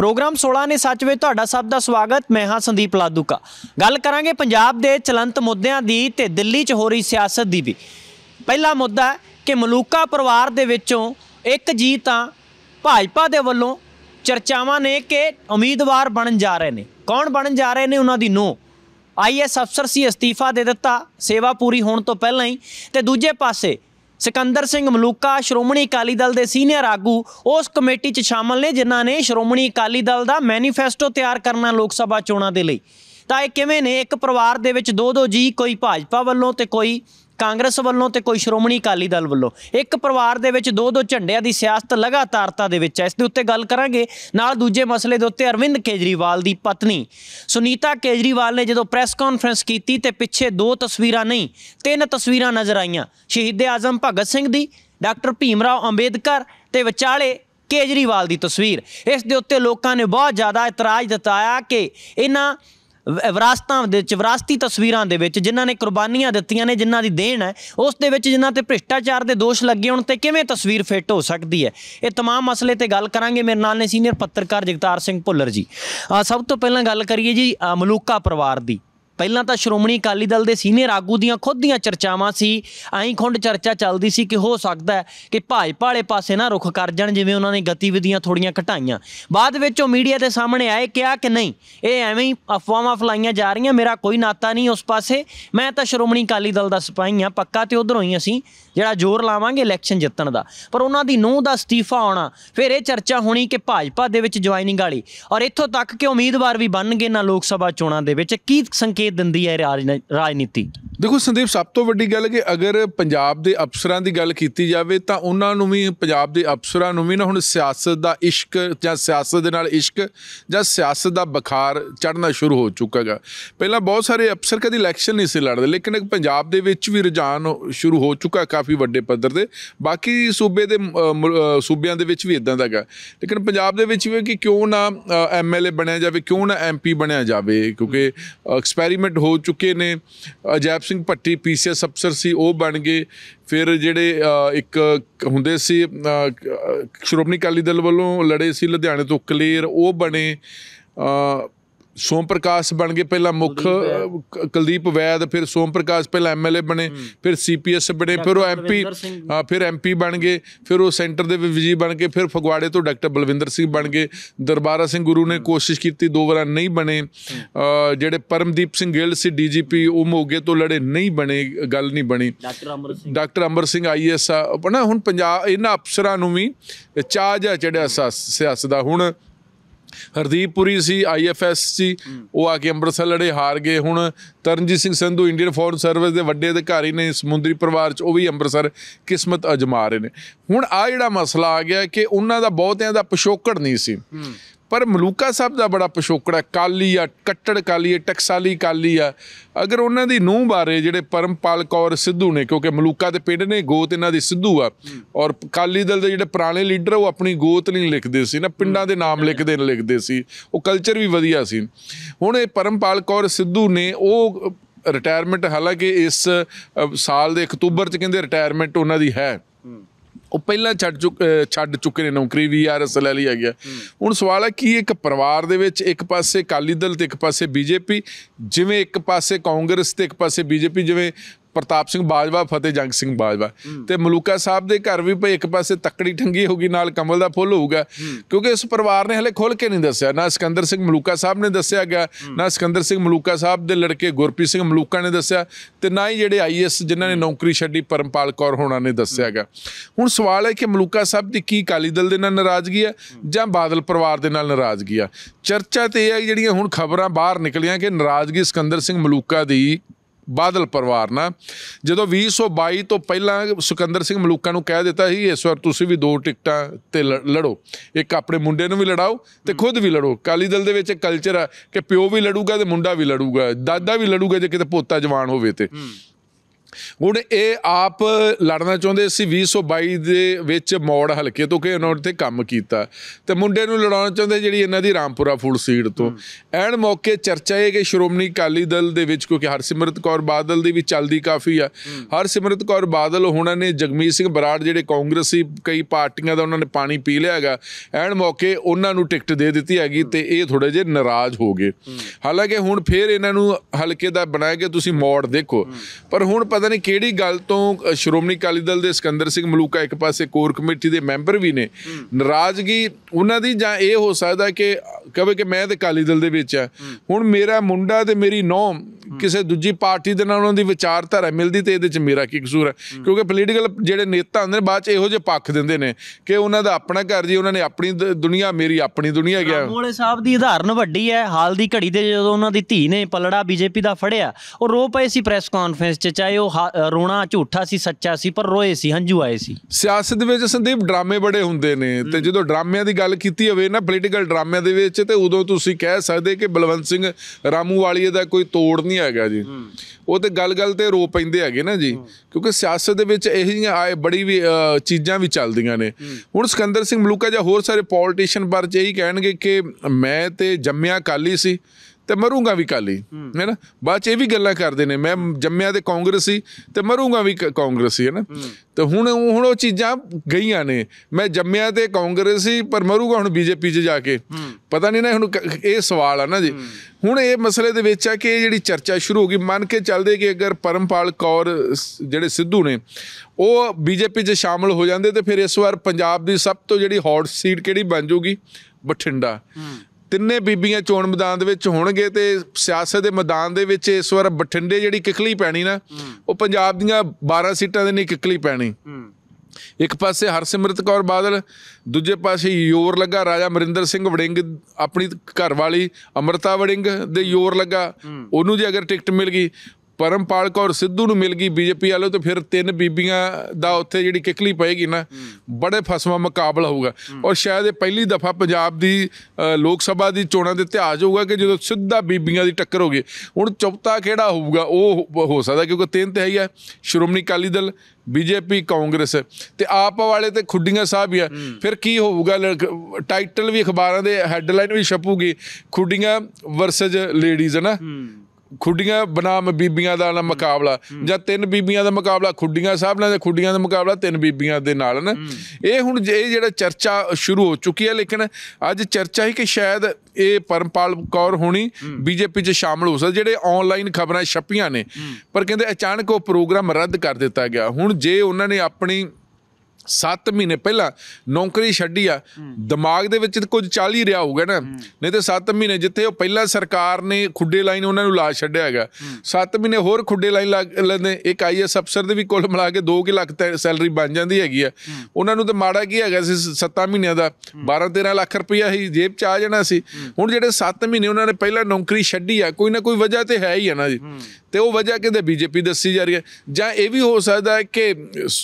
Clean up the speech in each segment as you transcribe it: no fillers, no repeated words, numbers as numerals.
Programme 16 ने सच में तुहाडा सब दा स्वागत। मैं हाँ संदीप लादूका। गल करांगे पंजाब दे चलंत मुद्दिआं दी ते दिल्ली च हो रही सियासत दी भी। पहला मुद्दा है कि मलूका परिवार दे विचों एक जी तां भाजपा दे वल्लों चर्चावां ने कि उम्मीदवार बनन जा रहे ने। कौन बनन जा रहे ने? उन्हां दी नूंह IAS अफसर सी, अस्तीफा दे दिता सेवा पूरी होण तो पहलां ही। ते दूजे पासे सिकंदर सिंह मलूका श्रोमणी अकाली दल के सीनियर आगू उस कमेटी च शामिल ने जिन्हां ने श्रोमणी अकाली दल का मैनीफेस्टो तैयार करना लोक सभा चोणां दे लई। तां इह किवें ने एक परिवार दे विच दो जी, कोई भाजपा वल्लों ते कोई कांग्रेस वल्लों ते कोई श्रोमणी अकाली दल वल्लों, एक परिवार दे विच दो झंडियां दी सियासत लगातारता दे विच है। इस दे उत्ते गल करांगे। नाल दूजे मसले दे उत्ते अरविंद केजरीवाल दी पत्नी सुनीता केजरीवाल ने जदों प्रेस कॉन्फ्रेंस कीती ते पिछे 2 तस्वीरां नहीं 3 तस्वीरां नज़र आईयां। शहीद आजम भगत सिंह दी, डॉक्टर भीमराव अंबेडकर ते विचाले केजरीवाल की तस्वीर। इस दे उत्ते लोकां ने बहुत ज़्यादा इतराज़ जताया कि इन्हां विरासती तस्वीरों के जिन्हों ने कुर्बानियां दित्तियां ने, जिन्हों की देन है, उस दे विच जिन्हां ते भ्रिष्टाचार के दोष लगे होण ते किवें तस्वीर फिट हो सकती है। ये तमाम मसले ते गल करांगे। मेरे नाल ने सीनियर पत्रकार जगतार सिंह भुल्लर जी। सब तो पहलां गल करिए जी मलूका परिवार की। पहलां तो श्रोमणी अकाली दल के सीनियर आगू दियां खुद दियां चर्चावां सी, आई खुंड चर्चा चलती सी कि हो सकता है कि भाजपा वाले पासे ना रुख कर जाण, जिवें उन्होंने गतिविधियां थोड़ियां घटाइयां। बाद विच मीडिया के सामने आए कहा कि नहीं, ये एवें ही अफवाहां फैलाइयां जा रही, मेरा कोई नाता नहीं उस पासे, मैं तो श्रोमणी अकाली दल का सिपाही हाँ, पक्का तो उधरों ही असीं जिहड़ा जोर लावांगे इलैक्शन जितण दा। पर उन्हां दी नूंह दा अस्तीफा आउणा, फिर ये चर्चा होनी कि भाजपा दे विच ज्वाइनिंग वाली, और इत्थों तक कि उम्मीदवार भी बनणगे ना लोक सभा चोणां दे विच। की संकेत दिंदी है राजनीति? देखो संदीप, सब तो वड्डी गल कि अगर पंजाब के अफसरां की गल की जाए तो उन्होंने भी, पंजाब के अफसरां भी ना हुण सियासत का इश्क जां सियासत दे नाल इश्क जां सियासत का बुखार चढ़ना शुरू हो चुका है। पहला बहुत सारे अफसर कभी इलैक्शन नहीं से लड़ते, लेकिन पंजाब दे विच भी रुझान शुरू हो चुका काफ़ी वड्डे पद्धर ते। बाकी सूबे दे सूबियां दे विच भी इदां दा है, लेकिन पंजाब दे विच भी कि क्यों ना MLA बनया जाए, क्यों ना MP बनया जाए, क्योंकि एक्सपैरीमेंट हो चुके ने। अजैब सिंह भट्टी PCS अफसर सी, वो बन गए। फिर ਜਿਹੜੇ एक ਹੁੰਦੇ ਸੀ श्रोमणी अकाली दल ਵੱਲੋਂ लड़े सी लुधियाने तो कलेर, वो बने। सोम प्रकाश बन गए पहला मुख, कुलदीप वैद, फिर सोम प्रकाश पहला MLA बने, फिर CPS बने, फिर वो MP, हाँ फिर MP बन गए, फिर वो सेंटर के विजी बन गए, फिर फगवाड़े तो डॉक्टर बलविंदर सिंह बन गए। दरबारा सिंह गुरू ने कोशिश की 2 बार नहीं बने। जेडे परमदीप सिंह गिल से DGP वो मोगे तो लड़े, नहीं बने, गल नहीं बनी। डॉक्टर अमर सिंह IAS ना हुण पंजाब इन्हां अफसरां नूं भी चाह जा चढ़िया सियासत दा। हुण हरदीप पुरी सी IFS सी, वो आके अमृतसर लड़े, हार गए। हुण Taranjit Singh Sandhu Indian foreign service के वड्डे अधिकारी ने समुद्री परिवार च, वो भी अमृतसर किस्मत अजमा रहे हैं। हुण आ जिहड़ा मसला आ गया कि उन्हां दा बहुतिआं दा पिछोकड़ नहीं सी, पर मलूका साहब का बड़ा पिछोकड़ है। काली आ, कट्टड़ काली है, टकसाली काली आ। अगर उन्हों की नूंह बारे जिहड़े परमपाल कौर सिद्धू ने, क्योंकि मलूका के पिंड ने, गोत इन्हां दी सिद्धू आ, और अकाली दल के जिहड़े पुराने लीडर वो अपनी गोत नहीं लिखते सी ना, पिंडां दे नाम लिखते सी, वो कल्चर भी वधिया सी। हुण ये परमपाल कौर सिद्धू ने वो रिटायरमेंट, हालांकि इस साल के अक्तूबर च कहंदे रिटायरमेंट उन्हां दी है, वो पहला छड्ड चुके ने नौकरी, VRS ले लिया गया। हुण सवाल है कि एक परिवार दे विच एक पासे अकाली दल ते एक पासे BJP, जिवें एक पासे कांग्रेस ते एक पासे BJP, जिवें प्रताप सिंह बाजवा, फतेह जंग सिंह बाजवा, ते मलूका साहब के घर भी भाई एक पासे तकड़ी ठंगी होगी, नाल कमल का फुल होगा, क्योंकि इस परिवार ने हले खुल के नहीं दस्या। ना सिकंदर सिंह मलूका साहब ने दस्या गया, ना सिकंदर सिंह मलूका साहब के लड़के गुरप्रीत सिंह मलूका ने दस्या, ते ना ही जिहड़े IAS जिन्हां ने नौकरी छड्डी परमपाल कौर होना ने दस्या गया। हुण सवाल है कि मलूका साहब की की अकाली दल दे नाल नाराज़गी है जां बादल परिवार दे नाल नाराज़गी है। चर्चा तो यह है जिहड़ियां हुण खबरां बाहर निकलियां कि नाराज़गी सिकंदर सिंह मलूका दी बादल परिवार ना, जो 2022 तो पहला सिकंदर सिंह मलूका नूं कह दिता ही इस बार तुसीं भी 2 टिकटां ते लड़ो, एक अपने मुंडे नूं भी लड़ाओ ते खुद भी लड़ो। अकाली दल दे विच कल्चर है कि प्यो भी लड़ूगा ते मुंडा भी लड़ूगा, दादा भी लड़ूगा जे किते पोता जवान होवे ते। ਹੁਣ ਇਹ ਆਪ ਲੜਨਾ ਚਾਹੁੰਦੇ ਸੀ 2022 ਦੇ ਵਿੱਚ ਮੌੜ ਹਲਕੇ ਤੋਂ ਕਿ ਉਹਨਾਂ ਉੱਤੇ ਕੰਮ ਕੀਤਾ, ਤੇ ਮੁੰਡੇ ਨੂੰ ਲੜਾਉਣਾ ਚਾਹੁੰਦੇ ਜਿਹੜੀ ਇਹਨਾਂ ਦੀ ਰਾਮਪੁਰਾ ਫੂਡ ਸੀਟ ਤੋਂ। ਐਨ ਮੌਕੇ ਚਰਚਾ ਇਹ ਕਿ ਸ਼੍ਰੋਮਣੀ ਅਕਾਲੀ ਦਲ ਦੇ ਵਿੱਚ, ਕਿਉਂਕਿ ਹਰਸਿਮਰਤ ਕੌਰ ਬਾਦਲ ਦੀ ਵੀ ਚੱਲਦੀ ਕਾਫੀ ਆ, ਹਰਸਿਮਰਤ ਕੌਰ ਬਾਦਲ ਉਹਨਾਂ ਨੇ ਜਗਮੀਤ ਸਿੰਘ ਬਰਾੜ ਜਿਹੜੇ ਕਾਂਗਰਸੀ ਕਈ ਪਾਰਟੀਆਂ ਦਾ ਉਹਨਾਂ ਨੇ ਪਾਣੀ ਪੀ ਲਿਆ ਹੈਗਾ, ਐਨ ਮੌਕੇ ਉਹਨਾਂ ਨੂੰ ਟਿਕਟ ਦੇ ਦਿੱਤੀ ਹੈਗੀ ਤੇ ਇਹ ਥੋੜੇ ਜਿਹੇ ਨਾਰਾਜ਼ ਹੋ ਗਏ। ਹਾਲਾਂਕਿ ਹੁਣ ਫਿਰ ਇਹਨਾਂ ਨੂੰ ਹਲਕੇ ਦਾ ਬਣਾਇਆ ਕਿ ਤੁਸੀਂ ਮੌੜ ਦੇਖੋ, ਪਰ ਹੁਣ ਪਤਾ ਨਹੀਂ ਕਿਹੜੀ ਗੱਲ ਤੋਂ ਸ਼੍ਰੋਮਣੀ ਅਕਾਲੀ ਦਲ ਦੇ ਸਿਕੰਦਰ ਸਿੰਘ ਮਲੂਕਾ ਇੱਕ ਪਾਸੇ ਕੋਰ ਕਮੇਟੀ ਦੇ ਮੈਂਬਰ ਵੀ ਨੇ, ਨਾਰਾਜ਼ਗੀ ਉਹਨਾਂ ਦੀ, ਜਾਂ ਇਹ ਹੋ ਸਕਦਾ ਕਿ ਕਹੇ ਕਿ ਮੈਂ ਤੇ ਅਕਾਲੀ ਦਲ ਦੇ ਵਿੱਚ ਆ, ਹੁਣ ਮੇਰਾ ਮੁੰਡਾ ਤੇ ਮੇਰੀ ਨੂੰਹ ਕਿਸੇ ਦੂਜੀ ਪਾਰਟੀ ਦੇ ਨਾਲ ਉਹਨਾਂ ਦੀ ਵਿਚਾਰਧਾਰਾ ਮਿਲਦੀ ਤੇ ਇਹਦੇ ਚ ਮੇਰਾ ਕੀ ਕਸੂਰ ਹੈ? ਕਿਉਂਕਿ ਪੋਲੀਟੀਕਲ ਜਿਹੜੇ ਨੇਤਾ ਹੁੰਦੇ ਨੇ ਬਾਅਦ ਚ ਇਹੋ ਜਿਹੇ ਪੱਖ ਦਿੰਦੇ ਨੇ ਕਿ ਉਹਨਾਂ ਦਾ ਆਪਣਾ ਘਰ ਜੀ, ਉਹਨਾਂ ਨੇ ਆਪਣੀ ਦੁਨੀਆ, ਮੇਰੀ ਆਪਣੀ ਦੁਨੀਆ ਗਿਆ। ਰਾਮੋਲੇ ਸਾਹਿਬ ਦੀ ਉਦਾਹਰਨ ਵੱਡੀ ਹੈ। ਹਾਲ ਦੀ ਘੜੀ ਦੇ ਜਦੋਂ ਉਹਨਾਂ ਦੀ ਧੀ ਨੇ ਪਲੜਾ ਬੀਜੇਪੀ ਦਾ ਫੜਿਆ, ਉਹ ਰੋ ਪਏ ਸੀ ਪ੍ਰੈਸ ਕਾਨਫਰੰਸ 'ਚ, ਚਾਹੇ ਉਹ ਰੋਣਾ ਝੂਠਾ ਸੀ ਸੱਚਾ ਸੀ, ਪਰ ਰੋਏ ਸੀ, ਹੰਝੂ ਆਏ ਸੀ। ਸਿਆਸਤ ਦੇ ਵਿੱਚ ਸੰਦੀਪ ਡਰਾਮੇ ਬੜੇ ਹੁੰਦੇ ਨੇ, ਤੇ ਜਦੋਂ ਡਰਾਮਿਆਂ ਦੀ ਗੱਲ ਕੀਤੀ ਹੋਵੇ ਨਾ ਪੋਲੀਟੀਕਲ ਡਰਾਮਿਆਂ ਦੇ ਵਿੱਚ, ਤੇ ਉਦੋਂ ਤੁਸੀਂ ਕਹਿ ਸਕਦੇ ਕਿ ਬਲਵੰਤ ਸਿੰਘ ਰਾਮੂਵਾਲੀਏ ਦਾ ਕੋਈ ਤੋੜ ਨਹੀਂ ਹੈਗਾ ਜੀ। ਉਹ ਤੇ ਗੱਲ ਤੇ ਰੋ ਪੈਂਦੇ ਹੈਗੇ ਨਾ ਜੀ, ਕਿਉਂਕਿ ਸਿਆਸਤ ਦੇ ਵਿੱਚ ਇਹੋ ਜਿਹੀਆਂ ਬੜੀ ਵੀ ਚੀਜ਼ਾਂ ਵੀ ਚੱਲਦੀਆਂ ਨੇ। ਹੁਣ ਸਿਕੰਦਰ ਸਿੰਘ ਮਲੂਕਾ ਜਾਂ ਹੋਰ ਸਾਰੇ ਪੋਲੀਟੀਸ਼ੀਅਨ ਪਰ ਇਹੀ ਕਹਿਣਗੇ ਕਿ ਮੈਂ ਤੇ ਜੰਮਿਆ ਅਕਾਲੀ ਸੀ ਤੇ ਮਰੂੰਗਾ ਵੀ ਅਕਾਲੀ, ਹੈ ਨਾ। ਬਾਅਦ 'ਚ ਇਹ ਵੀ ਗੱਲਾਂ ਕਰਦੇ ਨੇ ਮੈਂ ਜੰਮਿਆ ਤੇ ਕਾਂਗਰਸੀ ਤੇ ਮਰੂੰਗਾ ਵੀ ਕਾਂਗਰਸੀ, ਹੈ ਨਾ। ਤੇ ਹੁਣ ਉਹ ਚੀਜ਼ਾਂ ਗਈਆਂ ਨੇ, ਮੈਂ ਜੰਮਿਆ ਤੇ ਕਾਂਗਰਸੀ ਪਰ ਮਰੂੰਗਾ ਹੁਣ ਬੀਜੇਪੀ 'ਚ ਜਾ ਕੇ, ਪਤਾ ਨਹੀਂ ਨਾ। ਹੁਣ ਇਹ ਸਵਾਲ ਆ ਨਾ ਜੀ। ਹੁਣ ਇਹ ਮਸਲੇ ਦੇ ਵਿੱਚ ਆ ਕਿ ਇਹ ਜਿਹੜੀ ਚਰਚਾ ਸ਼ੁਰੂ ਹੋ ਗਈ, ਮੰਨ ਕੇ ਚੱਲਦੇ ਕਿ ਅਗਰ ਪਰਮਪਾਲ ਕੌਰ ਜਿਹੜੇ ਸਿੱਧੂ ਨੇ ਉਹ ਬੀਜੇਪੀ 'ਚ ਸ਼ਾਮਲ ਹੋ ਜਾਂਦੇ ਤੇ ਫਿਰ ਇਸ ਵਾਰ ਪੰਜਾਬ ਦੀ ਸਭ ਤੋਂ ਜਿਹੜੀ ਹੌਟ ਸੀਟ ਕਿਹੜੀ ਬਣ ਜਾਊਗੀ? ਬਠਿੰਡਾ। ਤਿੰਨੇ ਬੀਬੀਆਂ ਚੋਣ ਮੈਦਾਨ ਦੇ ਵਿੱਚ ਹੋਣਗੇ ਤੇ ਸਿਆਸਤ ਦੇ ਮੈਦਾਨ ਦੇ ਵਿੱਚ ਇਸ ਵਾਰ ਬਠਿੰਡੇ ਜਿਹੜੀ ਕਿੱਕਲੀ ਪੈਣੀ ਨਾ, ਉਹ ਪੰਜਾਬ ਦੀਆਂ 12 ਸੀਟਾਂ ਦੇ ਨਹੀਂ ਕਿੱਕਲੀ ਪੈਣੀ। ਇੱਕ ਪਾਸੇ ਹਰਸਿਮਰਤ ਕੌਰ ਬਾਦਲ, ਦੂਜੇ ਪਾਸੇ ਯੋਰ ਲੱਗਾ ਰਾਜਾ ਅਮਰਿੰਦਰ ਸਿੰਘ ਵੜਿੰਗ, ਆਪਣੀ ਘਰਵਾਲੀ ਅੰਮ੍ਰਿਤਾ ਵੜਿੰਗ ਦੇ ਯੋਰ ਲੱਗਾ, ਉਹਨੂੰ ਜੇ ਅਗਰ ਟਿਕਟ ਮਿਲ ਗਈ, ਪਰਮਪਾਲ ਕੌਰ ਸਿੱਧੂ ਨੂੰ ਮਿਲ ਗਈ ਬੀਜੇਪੀ ਵਾਲੋਂ, ਤੇ ਫਿਰ ਤਿੰਨ ਬੀਬੀਆਂ ਦਾ ਉੱਥੇ ਜਿਹੜੀ ਕਿੱਕਲੀ ਪਏਗੀ ਨਾ, ਬੜੇ ਫਸਵਾਂ ਮੁਕਾਬਲਾ ਹੋਊਗਾ। ਔਰ ਸ਼ਾਇਦ ਇਹ ਪਹਿਲੀ ਦਫਾ ਪੰਜਾਬ ਦੀ ਲੋਕ ਸਭਾ ਦੀ ਚੋਣਾਂ ਦੇ ਇਤਿਹਾਸ ਹੋਊਗਾ ਕਿ ਜਦੋਂ ਸਿੱਧਾ ਬੀਬੀਆਂ ਦੀ ਟੱਕਰ ਹੋ ਗਈ। ਹੁਣ ਚੌਥਾ ਕਿਹੜਾ ਹੋਊਗਾ ਉਹ ਹੋ ਸਕਦਾ, ਕਿਉਂਕਿ 3 ਤਿਹਾਈ ਹੈ ਸ਼੍ਰੋਮਣੀ ਅਕਾਲੀ ਦਲ, ਬੀਜੇਪੀ, ਕਾਂਗਰਸ ਤੇ ਆਪ ਵਾਲੇ ਤੇ ਖੁੱਡੀਆਂ ਸਾਹਿਬ ਹੀ ਆ। ਫਿਰ ਕੀ ਹੋਊਗਾ? ਟਾਈਟਲ ਵੀ ਅਖਬਾਰਾਂ ਦੇ ਹੈਡਲਾਈਨ ਵੀ ਛਪੂਗੀ, ਖੁੱਡੀਆਂ ਵਰਸਜ ਲੇਡੀਜ਼, ਹੈ ਨਾ। ਖੁੱਡੀਆਂ ਬਨਾਮ ਬੀਬੀਆਂ ਦਾ ਮੁਕਾਬਲਾ, ਜਾਂ 3 ਬੀਬੀਆਂ ਦਾ ਮੁਕਾਬਲਾ ਖੁੱਡੀਆਂ ਸਾਹਿਬ ਨਾਲ, ਖੁੱਡੀਆਂ ਦਾ ਮੁਕਾਬਲਾ 3 ਬੀਬੀਆਂ ਦੇ ਨਾਲ ਨਾ। ਇਹ ਹੁਣ ਇਹ ਜਿਹੜਾ ਚਰਚਾ ਸ਼ੁਰੂ ਹੋ ਚੁੱਕੀ ਹੈ, ਲੇਕਿਨ ਅੱਜ ਚਰਚਾ ਹੀ ਕਿ ਸ਼ਾਇਦ ਇਹ ਪਰਮਪਾਲ ਕੌਰ ਹੋਣੀ ਬੀਜੇਪੀ 'ਚ ਸ਼ਾਮਲ ਹੋ ਸਕਦਾ। ਜਿਹੜੇ ਆਨਲਾਈਨ ਖਬਰਾਂ ਛਪੀਆਂ ਨੇ, ਪਰ ਕਹਿੰਦੇ ਅਚਾਨਕ ਉਹ ਪ੍ਰੋਗਰਾਮ ਰੱਦ ਕਰ ਦਿੱਤਾ ਗਿਆ। ਹੁਣ ਜੇ ਉਹਨਾਂ ਨੇ ਆਪਣੀ 7 ਮਹੀਨੇ ਪਹਿਲਾਂ ਨੌਕਰੀ ਛੱਡੀ ਆ, ਦਿਮਾਗ ਦੇ ਵਿੱਚ ਕੁਝ ਚੱਲ ਹੀ ਰਿਹਾ ਹੋਊਗਾ ਨਾ, ਨਹੀਂ ਤੇ 7 ਮਹੀਨੇ ਜਿੱਥੇ ਉਹ ਪਹਿਲਾਂ ਸਰਕਾਰ ਨੇ ਖੁੱਡੇ ਲਾਈਨ ਉਹਨਾਂ ਨੂੰ ਲਾ ਛੱਡਿਆ ਹੈਗਾ, 7 ਮਹੀਨੇ ਹੋਰ ਖੁੱਡੇ ਲਾਈਨ ਲੈਂਦੇ। ਇੱਕ IAS ਅਫਸਰ ਦੇ ਵੀ ਕੁੱਲ ਮਿਲਾ ਕੇ 2 ਲੱਖ ਸੈਲਰੀ ਬਣ ਜਾਂਦੀ ਹੈਗੀ ਆ। ਉਹਨਾਂ ਨੂੰ ਤਾਂ ਮਾੜਾ ਕੀ ਹੈਗਾ ਸੀ, 7 ਮਹੀਨਿਆਂ ਦਾ 12-13 ਲੱਖ ਰੁਪਈਆ ਹੀ ਜੇਬ 'ਚ ਆ ਜਾਣਾ ਸੀ। ਹੁਣ ਜਿਹੜੇ 7 ਮਹੀਨੇ ਉਹਨਾਂ ਨੇ ਪਹਿਲਾਂ ਨੌਕਰੀ ਛੱਡੀ ਆ, ਕੋਈ ਨਾ ਕੋਈ ਵਜ੍ਹਾ ਤੇ ਹੈ ਹੀ ਹੈ ਨਾ ਜੀ, ਤੇ ਉਹ ਵਜ੍ਹਾ ਕਹਿੰਦੇ ਬੀਜੇਪੀ ਦੱਸੀ ਜਾ ਰਹੀ ਹੈ। ਜਾਂ ਇਹ ਵੀ ਹੋ ਸਕਦਾ ਹੈ ਕਿ